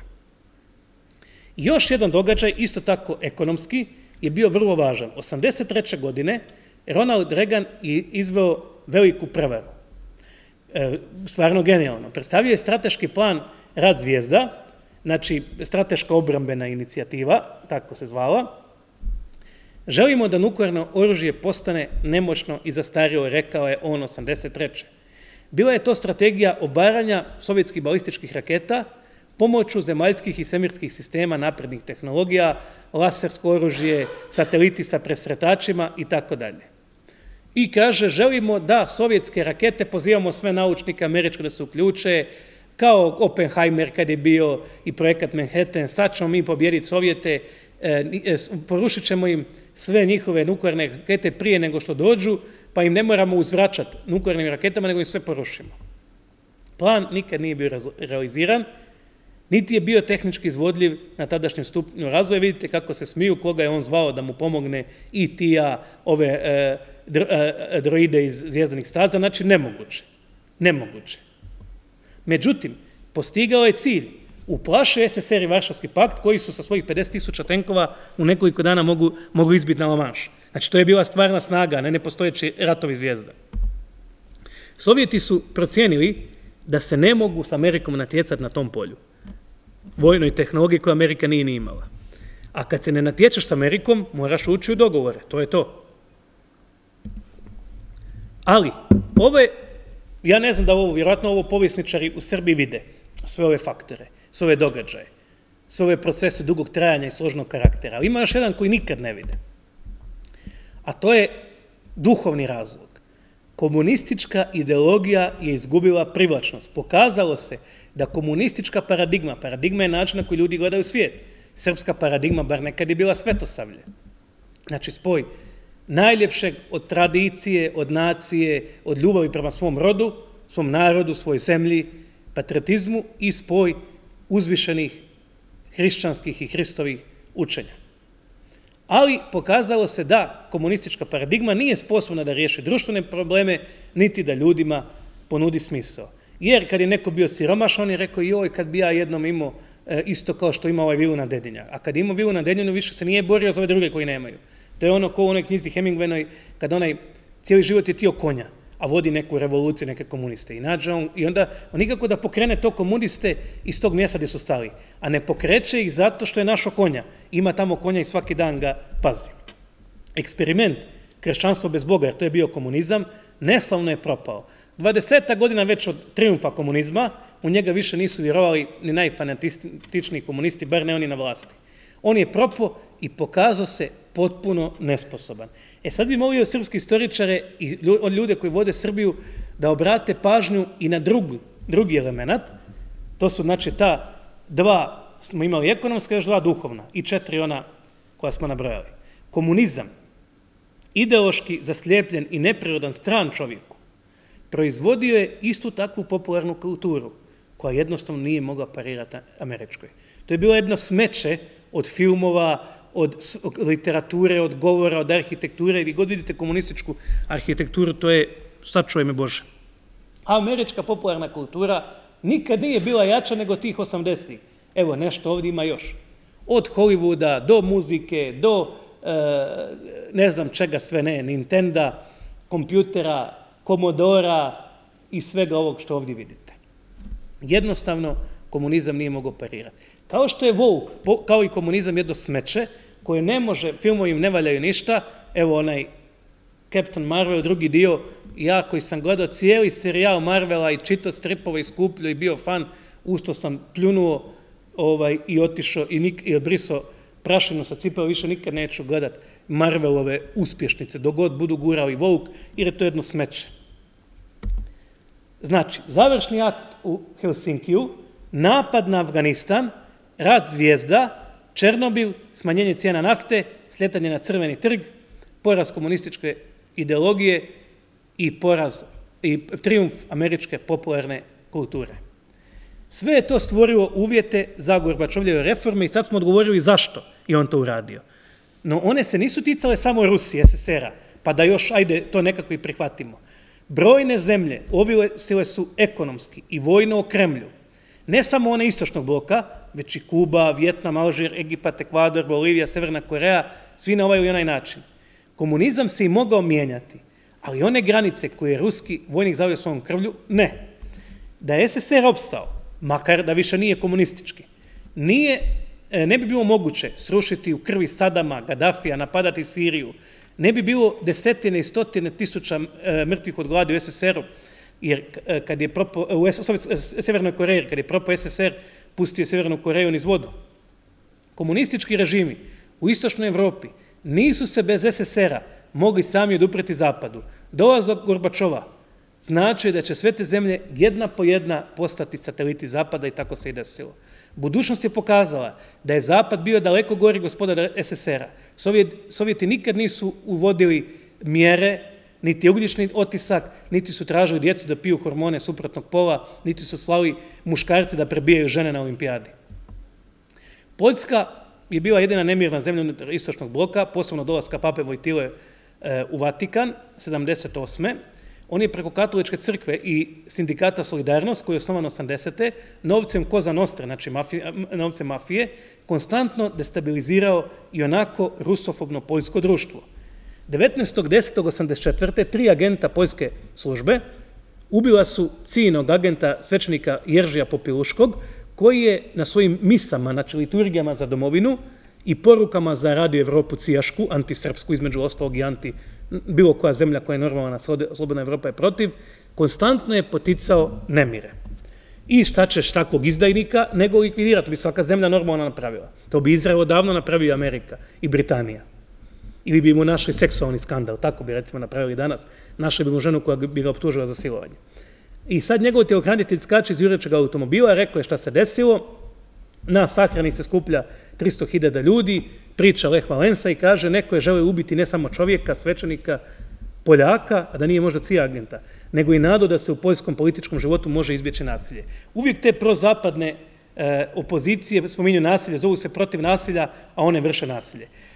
Još jedan događaj, isto tako ekonomski, je bio vrlo važan. osamdeset treće godine Ronald Reagan je izveo veliku prevaru. E, stvarno genijalno. Predstavio je strateški plan Rat zvijezda, znači strateška obrambena inicijativa, tako se zvala. Želimo da nuklearno oružje postane nemoćno i zastarjelo, rekao je on osamdeset treće Bila je to strategija obaranja sovjetskih balističkih raketa pomoću zemaljskih i svemirskih sistema naprednih tehnologija, lasersko oružje, sateliti sa presretačima i tako dalje. I kaže, želimo da sovjetske rakete, pozivamo sve naučnike američke da se uključe, kao Oppenheimer kad je bio i projekat Manhattan, sad ćemo mi pobjediti Sovjete, porušit ćemo im sve njihove nuklearne rakete prije nego što dođu, pa im ne moramo uzvraćati nuklearnim raketama, nego im sve porušimo. Plan nikad nije bio realiziran, niti je bio tehnički izvodljiv na tadašnjem stupnju razvoja. Vidite kako se smiju, koga je on zvao da mu pomogne i tija, ove e, droide iz Zvijezdanih staza, znači nemoguće. Nemoguće. Međutim, postigao je cilj. Uplašio S S R i Varšavski pakt, koji su sa svojih pedeset tisuća tenkova u nekoliko dana mogu, mogu izbiti na La Manche. Znači, to je bila stvarna snaga, ne nepostojeći ratovi zvijezda. Sovjeti su procijenili da se ne mogu s Amerikom natjecati na tom polju. Vojnoj tehnologiji koju Amerika nije ni imala. A kad se ne natječeš s Amerikom, moraš ući u dogovore. To je to. Ali, ove, ja ne znam da ovo, vjerojatno ovo povjesničari u Srbiji vide, sve ove faktore, sve ove događaje, sve ove procese dugog trajanja i složnog karaktera. Ali ima još jedan koji nikad ne vide. A to je duhovni razlog. Komunistička ideologija je izgubila privlačnost. Pokazalo se da komunistička paradigma, paradigma je način na koji ljudi gledaju svijet. Srpska paradigma, bar nekad je bila svetosavlje. Znači, spoj najljepšeg od tradicije, od nacije, od ljubavi prema svom rodu, svom narodu, svojoj zemlji, patriotizmu i spoj uzvišenih hrišćanskih i hristovih učenja. Ali pokazalo se da komunistička paradigma nije sposobna da riješi društvene probleme, niti da ljudima ponudi smisao. Jer kad je neko bio siromašan, on je rekao, joj, kad bi ja jednom imao isto kao što ima ovaj vilu na Dedinjar. A kad ima vilu na Dedinjaru, više se nije borio za ove druge koji nemaju. To je ono ko u onoj knjizi Hemingwaynoj, kad onaj cijeli život je tio konja, a vodi neku revoluciju, neke komuniste. I, nađe on, i onda on nikako da pokrene to komuniste iz tog mjesta gdje su stali. A ne pokreće ih zato što je našo konja. Ima tamo konja i svaki dan ga pazi. Eksperiment kršćanstvo bez Boga, jer to je bio komunizam, neslavno je propao. dvadeset godina već od triumfa komunizma, u njega više nisu vjerovali ni najfanatičniji komunisti, bar ne oni na vlasti. On je propao i pokazao se potpuno nesposoban. E sad bi molio srpski istoričare i ljude koji vode Srbiju da obrate pažnju i na drugi, drugi element. To su znači ta dva, smo imali ekonomska, još dva duhovna i četiri ona koja smo nabrojali. Komunizam, ideološki zaslijepljen i neprirodan stran čovjeku, proizvodio je istu takvu popularnu kulturu koja jednostavno nije mogla parirati američkoj. To je bilo jedno smeće od filmova, od literature, od govora, od arhitekture, ili god vidite komunističku arhitekturu, to je, sačuvaj me Bože. A američka popularna kultura nikad nije bila jača nego tih osamdesetih. Evo, nešto ovdje ima još. Od Hollywooda, do muzike, do ne znam čega sve ne, Nintenda, kompjutera, Komodora i svega ovog što ovdje vidite. Jednostavno, komunizam nije mogao parirati. Kao što je Vouk, kao i komunizam, jedno smeće, koje ne može, filmovi im ne valjaju ništa, evo onaj Captain Marvel, drugi dio, ja koji sam gledao cijeli serijal Marvela i čitao stripova i skupljio i bio fan, usto sam pljunuo ovaj, i otišao i, nik, i odbrisao prašinu sa cipela, više nikad neću gledat Marvelove uspješnice, dok god budu gurali Vouk, jer je to jedno smeće. Znači, završni akt u Helsinkiju, napad na Afganistan, rat zvijezda, Černobil, smanjenje cijena nafte, slijetanje na Crveni trg, poraz komunističke ideologije i poraz i triumf američke popularne kulture. Sve je to stvorilo uvjete za Gorbačovljeve reforme i sad smo odgovorili zašto je on to uradio. No one se nisu ticale samo Rusije, es es er a, pa da još, ajde, to nekako i prihvatimo. Brojne zemlje ovisile su ekonomski i vojno o Kremlju. Ne samo one istočnog bloka, već i Kuba, Vjetnam, Alžir, Egipat, Ekvador, Bolivija, Severna Koreja, svi na ovaj ili onaj način. Komunizam se i mogao mijenjati, ali one granice koje je ruski vojnik zavio svojom krvlju, ne. Da je es es er opstao, makar da više nije komunistički, nije, ne bi bilo moguće srušiti u krvi Sadama, Gaddafija, napadati Siriju, ne bi bilo desetine i stotine tisuća mrtvih od gladi u es es er u, jer kad je propao, u Severnoj Koreji, kad je propao es es er, pustio Severnu Koreju niz vodu. Komunistički režimi u istočnoj Evropi nisu se bez es es er a mogli sami odupreti zapadu. Dolazak Gorbačova znači da će sve te zemlje jedna po jedna postati sateliti zapada i tako se i desilo. Budućnost je pokazala da je zapad bio daleko gori gospodar es es er a. Sovjeti nikad nisu uvodili mjere, niti ugljični otisak, niti su tražili djecu da piju hormone suprotnog pola, niti su slali muškarce da prebijaju žene na olimpijadi. Poljska je bila jedina nemirna zemlja unutar istočnog bloka, posebno dolaska pape Vojtile u Vatikan, sedamdeset osme On je preko katoličke crkve i sindikata Solidarnost, koji je osnovan osamdesete novcem Koza Nostra, znači novcem mafije, konstantno destabilizirao i onako rusofobno poljsko društvo. devetnaestog desetog osamdeset četvrte tri agenta poljske službe ubila su cijenog agenta svećenika Jeržija Popiluškog, koji je na svojim misama, znači liturgijama za domovinu i porukama za Radio Evropu cijašku, antisrpsku između ostalog i anti bilo koja zemlja koja je normalna, slobodna Evropa je protiv, konstantno je poticao nemire. I šta ćeš takvog izdajnika nego likvidirati, to bi svaka zemlja normalno napravila. To bi Izrael odavno napravio Amerika i Britanija. Ili bi mu našli seksualni skandal, tako bi recimo napravili danas, našli bi mu ženu koja bi ga optužila za silovanje. I sad njegov tjelohranitelj skače iz jurećeg automobila, rekao je šta se desilo, na sahrani se skuplja tristo hiljada ljudi, priča Lech Valensa i kaže neko je želeo ubiti ne samo čovjeka, svećenika, Poljaka, a da nije možda cija agenta, nego i nadu da se u poljskom političkom životu može izbjeći nasilje. Uvijek te prozapadne opozicije spominju nasilje, zovu se protiv nasilja, a one vrše nasilje.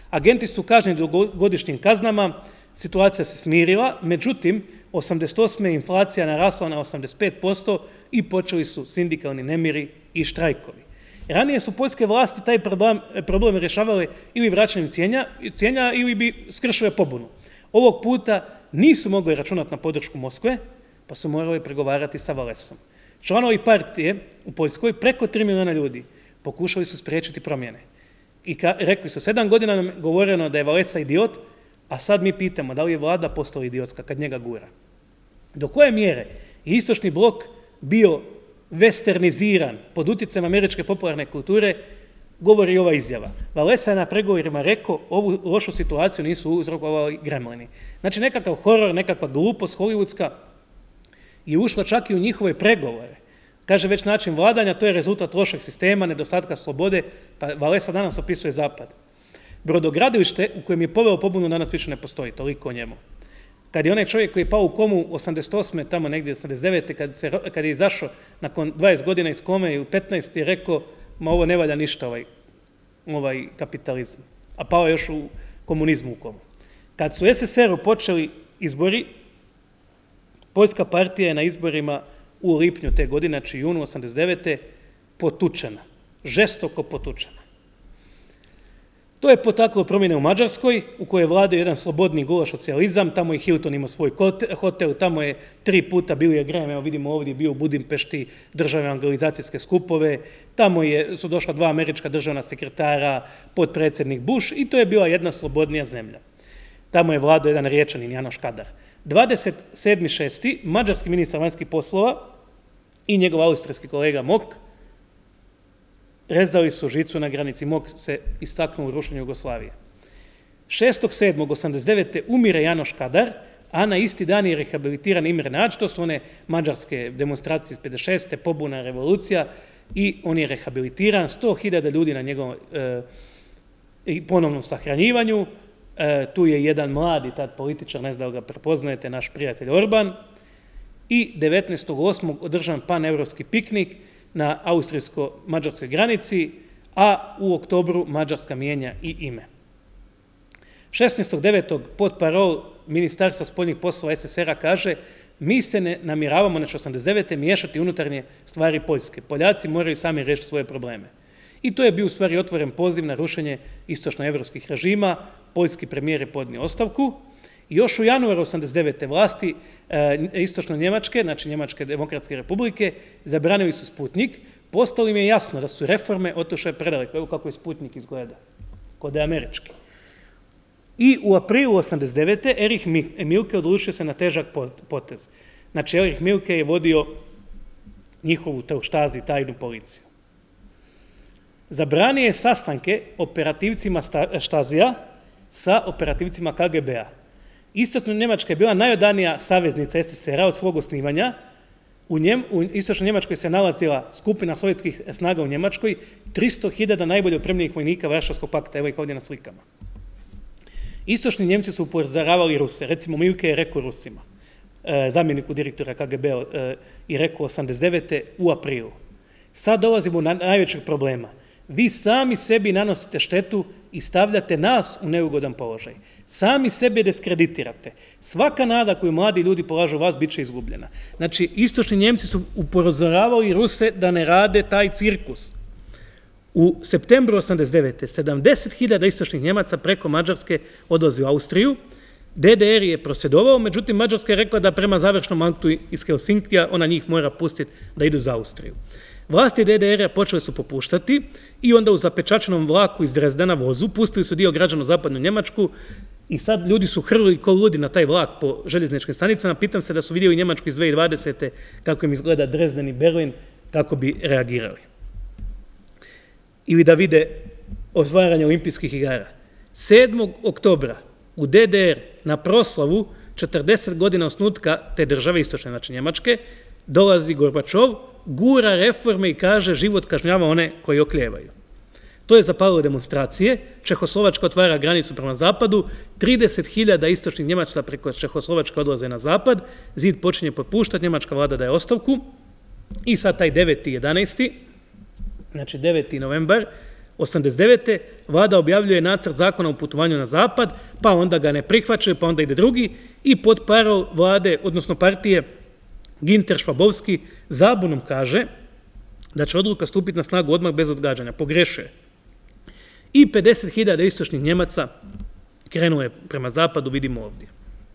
Agenti su kažnjeni dugogodišnjim kaznama, situacija se smirila, međutim, osamdeset osme inflacija narasla na osamdeset pet posto i počeli su sindikalni nemiri i štrajkovi. Ranije su poljske vlasti taj problem, problem rješavale ili vraćanjem cijena, cijena ili bi skršile pobunu. Ovog puta nisu mogli računati na podršku Moskve, pa su morali pregovarati sa Walesom. Članovi partije u Poljskoj, preko tri miliona ljudi, pokušali su spriječiti promjene. I ka, rekli su, sedam godina nam govoreno da je Walesa idiot, a sad mi pitamo da li je vlada postala idiotska kad njega gura. Do koje mjere je istočni blok bio westerniziran pod utjecajem američke popularne kulture, govori ova izjava. Walesa je na pregovorima rekao, ovu lošu situaciju nisu uzrokovali gremlini. Znači nekakav horor, nekakva glupost hollywoodska je ušla čak i u njihove pregovore. Kaže već način vladanja, to je rezultat lošeg sistema, nedostatka slobode, pa Walesa danas opisuje zapad. Brodogradilište u kojem je poveo pobunu danas više ne postoji, toliko o njemu. Kad je onaj čovjek koji je pao u komu osamdeset osme, tamo negdje osamdeset devete, kad, se, kad je izašao nakon dvadeset godina iz kome i u petnaest je rekao, ma ovo ne valja ništa ovaj, ovaj kapitalizam, a pao je još u komunizmu u komu. Kad su u es es er u počeli izbori, Poljska partija je na izborima u lipnju te godine, znači junu osamdeset devete potučena, žestoko potučena. To je potaklo promjene u Mađarskoj, u kojoj vlada jedan slobodni gulaš socijalizam, tamo je Hilton imao svoj hotel, tamo je tri puta Billy Graham, evo vidimo ovdje, bio u Budimpešti, državne angalizacijske skupove, tamo je, su došla dva američka državna sekretara, potpredsjednik Bush i to je bila jedna slobodnija zemlja. Tamo je vladao jedan Riječanin, Janoš Kadar. dvadeset sedmog šestog mađarski ministar vanjskih poslova i njegov austrijski kolega Mok rezali su žicu na granici. Mok se istaknuo u rušenju Jugoslavije. šestog sedmog osamdeset devete umire Janoš Kadar, a na isti dan je rehabilitiran Imre Nadž, to su one mađarske demonstracije iz pedeset šeste pobuna, revolucija, i on je rehabilitiran, sto hiljada ljudi na njegovom e, ponovnom sahranjivanju. E, tu je jedan mladi tad političar, ne znam da ga prepoznajete, naš prijatelj Orban, i devetnaestog osmog održan paneuropski piknik na austrijsko-mađarskoj granici, a u oktobru Mađarska mijenja i ime. šesnaestog devetog pod parol Ministarstva spoljnih poslova es es er a kaže mi se ne namjeravamo, znači osamdeset devete miješati unutarnje stvari Poljske. Poljaci moraju sami riješiti svoje probleme. I to je bio u stvari otvoren poziv na rušenje istočnoevropskih režima. Poljski premijer je podnio ostavku. Još u januaru osamdeset devete vlasti e, istočno-njemačke, znači Njemačke demokratske republike, zabranili su Sputnik. Postalo im je jasno da su reforme otišle predaleko. Evo kako je Sputnik izgleda, kod je američki. I u aprilu osamdeset devete Erich Mielke odlučio se na težak potez. Znači Erich Mielke je vodio njihovu Štasi, tajnu policiju. Zabranio je sastanke operativcima Štasija sa operativcima ka ge be a. Istočno Njemačka je bila najodanija saveznica es es er a od svog osnivanja. U, njem, u istočnoj Njemačkoj se nalazila skupina sovjetskih snaga u Njemačkoj, tristo hiljada najbolje opremljenih vojnika Varšavskog pakta, evo ih ovdje na slikama. Istočni Njemci su upozoravali Ruse, recimo Mielke je rekao Rusima, e, zamjeniku direktora ka ge be a, e, i rekao osamdeset devete u aprilu. Sad dolazimo na najvećeg problema. Vi sami sebi nanosite štetu i stavljate nas u neugodan položaj. Sami sebe deskreditirate. Svaka nada koju mladi ljudi polažu vas bit će izgubljena. Znači, istočni Njemci su upozoravali Ruse da ne rade taj cirkus. U septembru osamdeset devete sedamdeset hiljada istočnih Njemaca preko Mađarske odlazi u Austriju. de de er je prosvjedovao, međutim Mađarska je rekla da prema završnom aktu iz Helsinkija ona njih mora pustiti da idu za Austriju. Vlasti de de er a počele su popuštati i onda u zapečačenom vlaku iz Dresdena vozu pustili su dio građana u zapadnu Njemačku i sad ljudi su hrlili ko ludi na taj vlak po željezničkim stanicama. Pitam se da su vidjeli Njemačku iz dvije tisuće dvadesete kako im izgleda Dresden i Berlin, kako bi reagirali. Ili da vide otvaranje olimpijskih igara. sedmog oktobra u de de er na proslavu četrdeset godina osnutka te države istočne, znači Njemačke, dolazi Gorbačov, gura reforme i kaže život kažnjava one koji oklijevaju. To je zapalilo demonstracije, Čehoslovačka otvara granicu prema zapadu, trideset hiljada istočnih Njemačka preko Čehoslovačke odlaze na zapad, zid počinje popuštati, njemačka vlada daje ostavku i sad taj deveti jedanaesti, znači deveti novembar, osamdeset devete vlada objavljuje nacrt zakona o putovanju na zapad, pa onda ga ne prihvaćaju, pa onda ide drugi i pod parol vlade, odnosno partije, Ginter Švabovski zabunom kaže da će odluka stupiti na snagu odmah bez odgađanja. Pogrešuje. I pedeset hiljada istočnih Njemaca krenuo je prema zapadu, vidimo ovdje.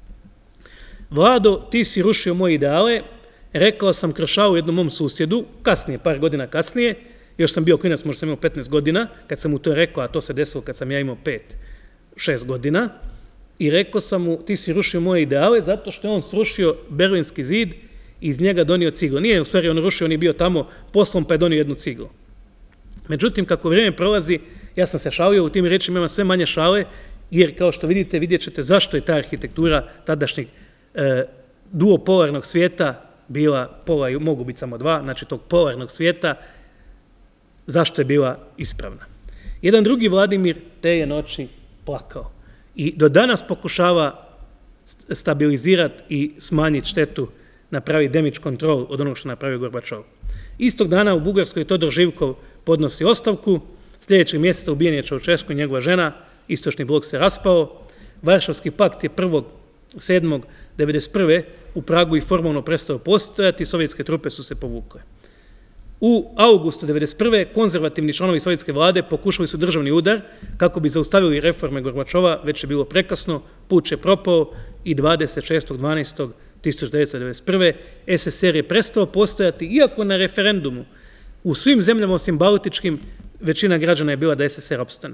Vlado, ti si rušio moje ideale, rekao sam Kršau jednom mom susjedu, kasnije, par godina kasnije, još sam bio klinac, možda sam imao petnaest godina, kad sam mu to rekao, a to se desilo kad sam ja imao pet, šest godina, i rekao sam mu, ti si rušio moje ideale, zato što je on srušio Berlinski zid i iz njega donio ciglu. Nije u stvari on rušio, on je bio tamo poslom pa je donio jednu ciglu. Međutim, kako vrijeme prolazi, ja sam se šalio, u tim rečima imam sve manje šale, jer kao što vidite, vidjet ćete zašto je ta arhitektura tadašnjeg e, duopolarnog svijeta bila, pola, mogu biti samo dva, znači tog polarnog svijeta, zašto je bila ispravna. Jedan drugi Vladimir te je noći plakao i do danas pokušava stabilizirati i smanjiti štetu, napravi damage control od onog što napravio Gorbačov. Istog dana u Bugarskoj Todor Živkov podnosi ostavku, sljedećeg mjeseca ubijen je Čaušesku i njegova žena, istočni blok se raspao, Varšavski pakt je prvog sedmog devedeset prve u Pragu i formalno prestao postojati, sovjetske trupe su se povukle. U augustu devedeset prve konzervativni članovi sovjetske vlade pokušali su državni udar kako bi zaustavili reforme Gorbačova, već je bilo prekasno, puč je propao i dvadeset šestog dvanaestog tisuću devetsto devedeset prve es es er je prestao postojati, iako na referendumu u svim zemljama osim baltičkim većina građana je bila da es es er opstane.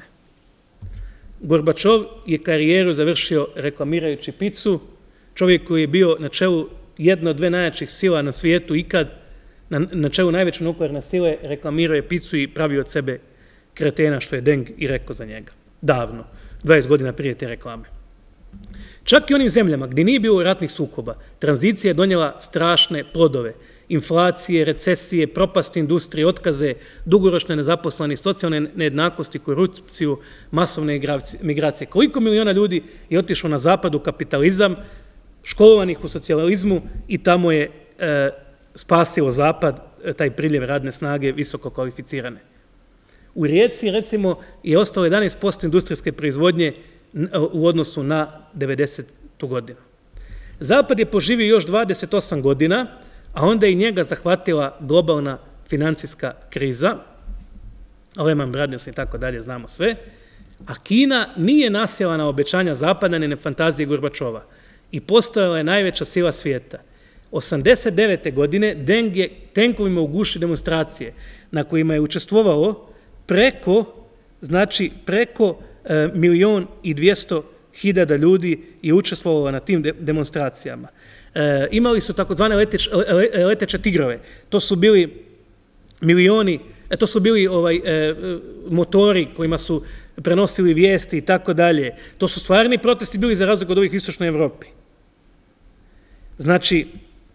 Gorbačov je karijeru završio reklamirajući picu, čovjek koji je bio na čelu jedne od dve najjačih sila na svijetu ikad, na, na čelu najveće nuklearne sile, reklamirao je picu i pravio od sebe kretena, što je Deng i rekao za njega. Davno, dvadeset godina prije te reklame. Čak i onim zemljama gdje nije bilo ratnih sukoba, tranzicija je donijela strašne plodove. Inflacije, recesije, propast industrije, otkaze, dugoročne nezaposleni, socijalne nejednakosti, korupciju, masovne migracije. Koliko miliona ljudi je otišlo na zapad u kapitalizam, školovanih u socijalizmu i tamo je e, spasilo zapad, taj priljev radne snage visoko kvalificirane. U Rijeci, recimo, je ostalo jedanaest posto industrijske proizvodnje u odnosu na devedesetu godinu. Zapad je poživio još dvadeset osam godina, a onda je i njega zahvatila globalna financijska kriza, Lehman Brothers i tako dalje, znamo sve, a Kina nije nasjela na obećanja zapada ni na fantazije Gorbačova i postojala je najveća sila svijeta. osamdeset devete godine Deng je tenkovima ugušio demonstracije na kojima je učestvovalo preko, znači preko e, milion i dvjesto hiljada ljudi je učestvovalo na tim de demonstracijama. E, imali su takozvane leteć, le, leteće tigrove. To su bili milioni, e, to su bili ovaj, e, motori kojima su prenosili vijesti i tako dalje. To su stvarni protesti bili za razliku od ovih istočnoj Evropi. Znači,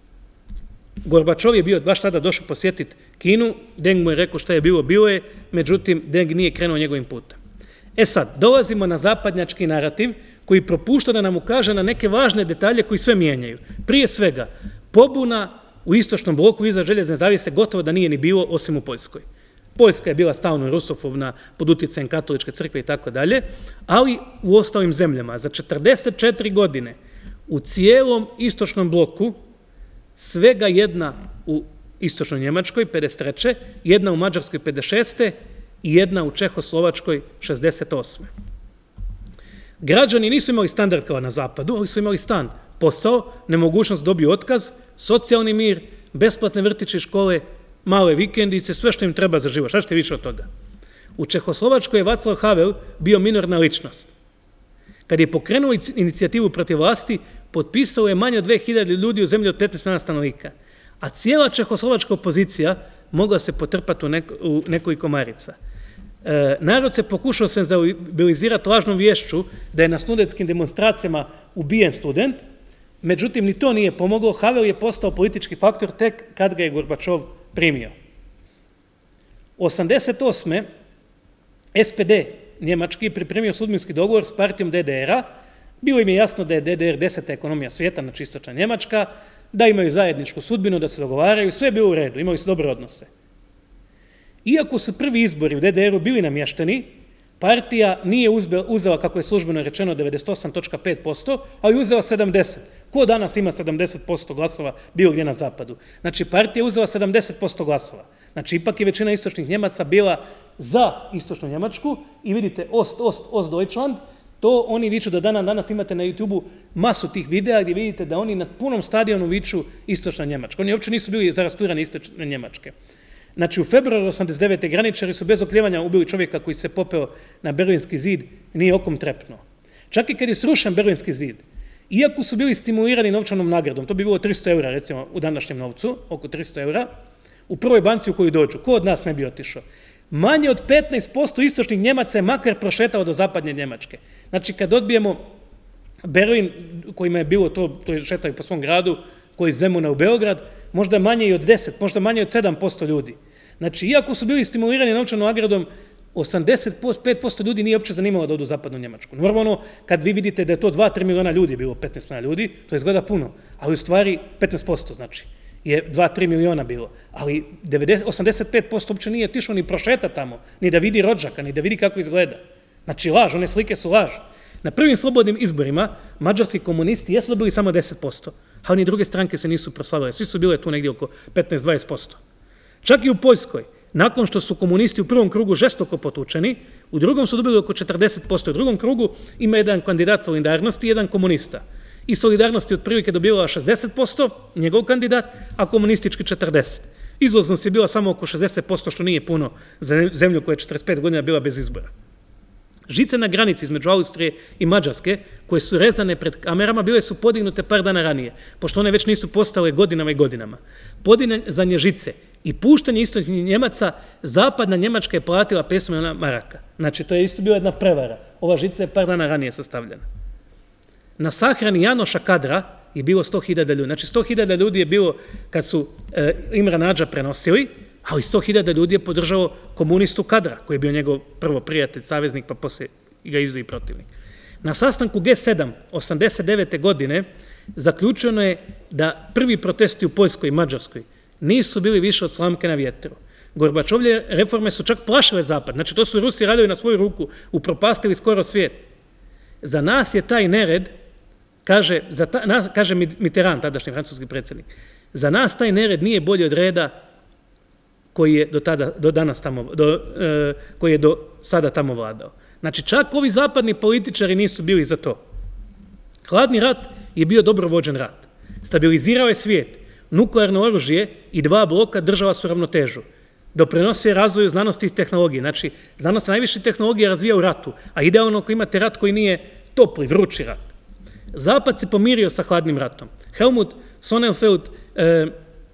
Gorbačov je bio baš tada došao posjetiti Kinu, Deng mu je rekao šta je bilo, bilo je, međutim, Deng nije krenuo njegovim putem. E sad, dolazimo na zapadnjački narativ koji propušta da nam ukaže na neke važne detalje koji sve mijenjaju. Prije svega, pobuna u istočnom bloku iza željezne zavjese gotovo da nije ni bilo osim u Poljskoj. Poljska je bila stalno rusofobna pod utjecajem katoličke crkve i tako dalje, ali u ostalim zemljama za četrdeset četiri godine u cijelom istočnom bloku svega jedna u istočnoj Njemačkoj, pedeset treće, jedna u Mađarskoj, pedeset šeste i jedna u Čehoslovačkoj, šezdeset osme Građani nisu imali standard kao na zapadu, ali su imali stan, posao, nemogućnost dobiju otkaz, socijalni mir, besplatne vrtiće i škole, male vikendice, sve što im treba za život. Šta ćete više od toga? U Čehoslovačkoj je Václav Havel bio minorna ličnost. Kad je pokrenuo inicijativu protiv vlasti, potpisao je manje od dve hiljade ljudi u zemlji od petnaest miliona stanovnika, a cijela čehoslovačka opozicija mogla se potrpati u, neko, u nekoliko marica. E, narod se pokušao senzibilizirati lažnom vješću da je na studentskim demonstracijama ubijen student, međutim, ni to nije pomoglo. Havel je postao politički faktor tek kad ga je Gorbačov primio. osamdeset osme es pe de njemački pripremio sudbinski dogovor s partijom de de era. Bilo im je jasno da je de de er deseta ekonomija svijeta, znači istočna Njemačka, da imaju zajedničku sudbinu, da se dogovaraju, sve je bilo u redu, imali su dobre odnose. Iako su prvi izbori u D D R-u bili namješteni, partija nije uzela, kako je službeno rečeno, devedeset osam zarez pet posto, ali uzela sedamdeset. Ko danas ima sedamdeset posto glasova bilo gdje na zapadu? Znači, partija je uzela sedamdeset posto glasova. Znači, ipak je većina istočnih Njemaca bila za istočnu Njemačku i vidite, Ost, Ost, Ostdeutschland, to oni viču da dana danas imate na YouTube-u masu tih videa gdje vidite da oni na punom stadionu viču istočna Njemačka. Oni uopće nisu bili zarasturani istočne Njemačke. Znači, u februaru osamdeset devete graničari su bez oklijevanja ubili čovjeka koji se popeo na Berlinski zid, nije okom trepnuo. Čak i kad je srušen Berlinski zid, iako su bili stimulirani novčanom nagradom, to bi bilo tristo eura, recimo, u današnjem novcu, oko tristo eura, u prvoj banci u koju dođu, ko od nas ne bi otišao? Manje od petnaest posto istočnih Njemaca je makar prošetao do zapadnje Njemačke. Znači, kad odbijemo Berlin, kojima je bilo to, to je šetaju po svom gradu, koji iz Zemuna u Beograd, možda manje i od deset, možda manje od sedam posto ljudi. Znači, iako su bili stimulirani novčanom nagradom, osamdeset pet posto ljudi nije uopće zanimalo da odu u zapadnu Njemačku. Normalno, kad vi vidite da je to dva do tri miliona ljudi, bilo petnaest miliona ljudi, to izgleda puno, ali u stvari petnaest posto znači. Je dva do tri miliona bilo, ali osamdeset pet posto uopće nije otišlo ni prošeta tamo, ni da vidi rođaka, ni da vidi kako izgleda. Znači, laž, one slike su laž. Na prvim slobodnim izborima mađarski komunisti jesu dobili samo deset posto, a oni druge stranke se nisu proslavile, svi su bile tu negdje oko petnaest do dvadeset posto. Čak i u Poljskoj, nakon što su komunisti u prvom krugu žestoko potučeni, u drugom su dobili oko četrdeset posto. U drugom krugu ima jedan kandidat Solidarnosti i jedan komunista. I Solidarnosti otprilike dobila šezdeset posto, njegov kandidat, a komunistički četrdeset posto. Izlaznost je bila samo oko šezdeset posto, što nije puno za zemlju koja je četrdeset pet godina bila bez izbora. Žice na granici između Austrije i Mađarske, koje su rezane pred kamerama, bile su podignute par dana ranije, pošto one već nisu postale godinama i godinama. Podizanje žice i puštanje istočnih Njemaca, zapadna Njemačka je platila pet miliona maraka. Znači, to je isto bila jedna prevara. Ova žica je par dana ranije sastavljena. Na sahrani Janoša Kadra je bilo sto hiljada ljudi. Znači, sto hiljada ljudi je bilo kad su e, Imra Nadža prenosili, ali sto hiljada ljudi je podržalo komunistu Kadra, koji je bio njegov prvo prijatelj, saveznik, pa poslije ga izdvoji protivnik. Na sastanku G sedam osamdeset devete godine zaključeno je da prvi protesti u Poljskoj i Mađarskoj nisu bili više od slamke na vjetru. Gorbačovlje reforme su čak plašile Zapad. Znači, to su Rusi radili na svoju ruku, upropastili skoro svijet. Za nas je taj nered, kaže, za ta, na, kaže Mitterrand, tadašnji francuski predsjednik, za nas taj nered nije bolji od reda koji je do, tada, do danas tamo, do, e, koji je do sada tamo vladao. Znači, čak ovi zapadni političari nisu bili za to. Hladni rat je bio dobro vođen rat. Stabilizirao je svijet. Nuklearno oružje i dva bloka država su ravnotežu. Doprinosi razvoju znanosti i tehnologije. Znači, znanost najviše tehnologije razvija u ratu, a idealno ako imate rat koji nije topli, vrući rat. Zapad se pomirio sa hladnim ratom. Helmut Sonnenfeld e,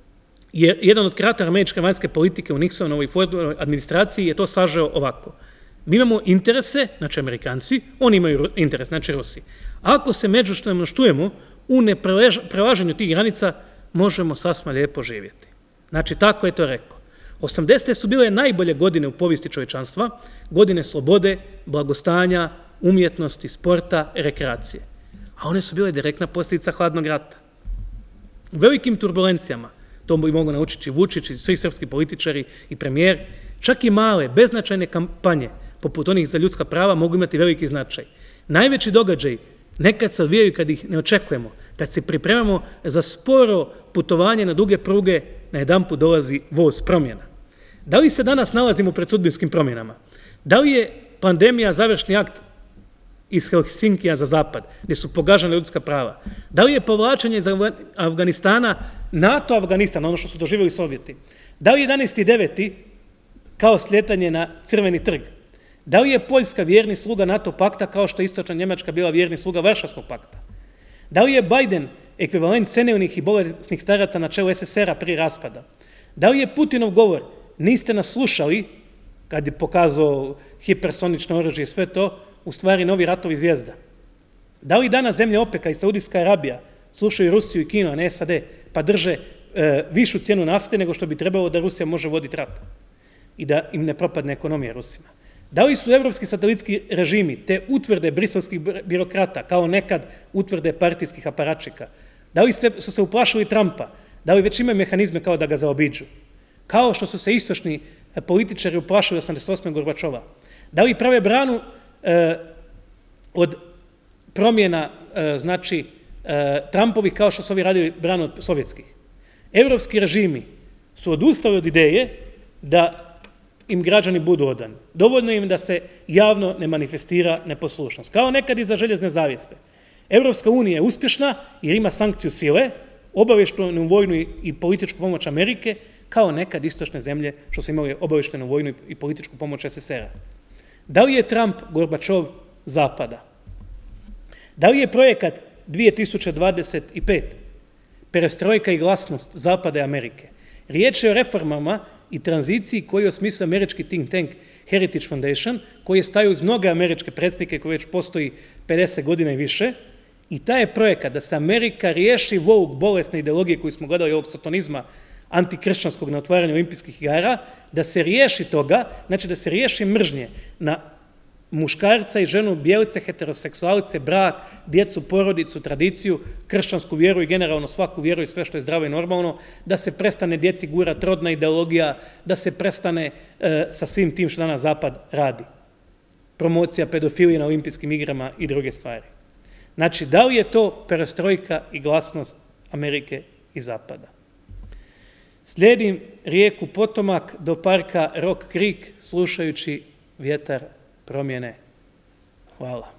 je jedan od kreatora američke vanjske politike u Nixonovoj i Fordovoj administraciji je to sažeo ovako. Mi imamo interese, znači Amerikanci, oni imaju interes, znači Rusi. Ako se međusobno štujemo u neprelaženju tih granica, možemo sasma lijepo živjeti. Znači, tako je to rekao. osamdesete su bile najbolje godine u povijesti čovječanstva, godine slobode, blagostanja, umjetnosti, sporta, rekreacije. A one su bile direktna posljedica hladnog rata. U velikim turbulencijama, to bi mogu naučiti Vučić i svi srpski političari i premijer, čak i male, beznačajne kampanje, poput onih za ljudska prava, mogu imati veliki značaj. Najveći događaj nekad se odvijaju kad ih ne očekujemo, kad se pripremamo za sporo putovanje na duge pruge, na jedan put dolazi voz promjena. Da li se danas nalazimo pred sudbinskim promjenama? Da li je pandemija završni akt iz Helsinkija za zapad, gdje su pogažene ljudska prava? Da li je povlačenje iz Afganistana, NATO Afganistan, ono što su doživjeli Sovjeti? Da li je jedanaesti deveti kao sljetanje na Crveni trg? Da li je Poljska vjerni sluga NATO pakta kao što je istočna Njemačka bila vjerni sluga Varšavskog pakta? Da li je Biden ekvivalent senilnih i bolesnih staraca na čelu S S S R-a prije raspada? Da li je Putinov govor niste nas slušali kad je pokazao hipersonično oružje i sve to, u stvari novi ratovi zvijezda? Da li danas zemlje OPEC-a i Saudijska Arabija slušaju Rusiju i Kinu, a ne S A D, pa drže e, višu cijenu nafte nego što bi trebalo da Rusija može voditi rat i da im ne propadne ekonomija Rusima? Da li su evropski satelitski režimi te utvrde briselskih birokrata kao nekad utvrde partijskih aparačika? Da li se, su se uplašili Trumpa? Da li već imaju mehanizme kao da ga zaobiđu? Kao što su se istočni političari uplašili osamdeset osme. Gorbačova? Da li prave branu e, od promjena, e, znači, e, Trumpovih kao što su ovi radili branu od sovjetskih? Evropski režimi su odustali od ideje da im građani budu odani. Dovoljno im da se javno ne manifestira neposlušnost. Kao nekad iza željezne zavjese. Evropska unija je uspješna jer ima sankciju sile, obavještenu vojnu i političku pomoć Amerike, kao nekad istočne zemlje što su imali obavještenu vojnu i političku pomoć es es er a. Da li je Trump Gorbačov zapada? Da li je projekat dvije tisuće dvadeset pete. perestrojka i glasnost zapada i Amerike? Riječ je o reformama i tranziciji koji je osmislio američki think tank Heritage Foundation, koji je stajao uz mnoge američke predstavnike koji već postoji pedeset godina i više. I taj je projekat da se Amerika riješi woke bolesne ideologije koju smo gledali ovog sotonizma antikršćanskog na otvaranju olimpijskih igara, da se riješi toga, znači da se riješi mržnje na muškarca i ženu, bijelice, heteroseksualice, brak, djecu, porodicu, tradiciju, kršćansku vjeru i generalno svaku vjeru i sve što je zdravo i normalno, da se prestane djeci gurati rodna ideologija, da se prestane e, sa svim tim što danas Zapad radi. Promocija pedofilije na olimpijskim igrama i druge stvari. Znači, da li je to perestrojka i glasnost Amerike i Zapada? Slijedim rijeku Potomak do parka Rock Creek slušajući vjetar promjene. Hvala.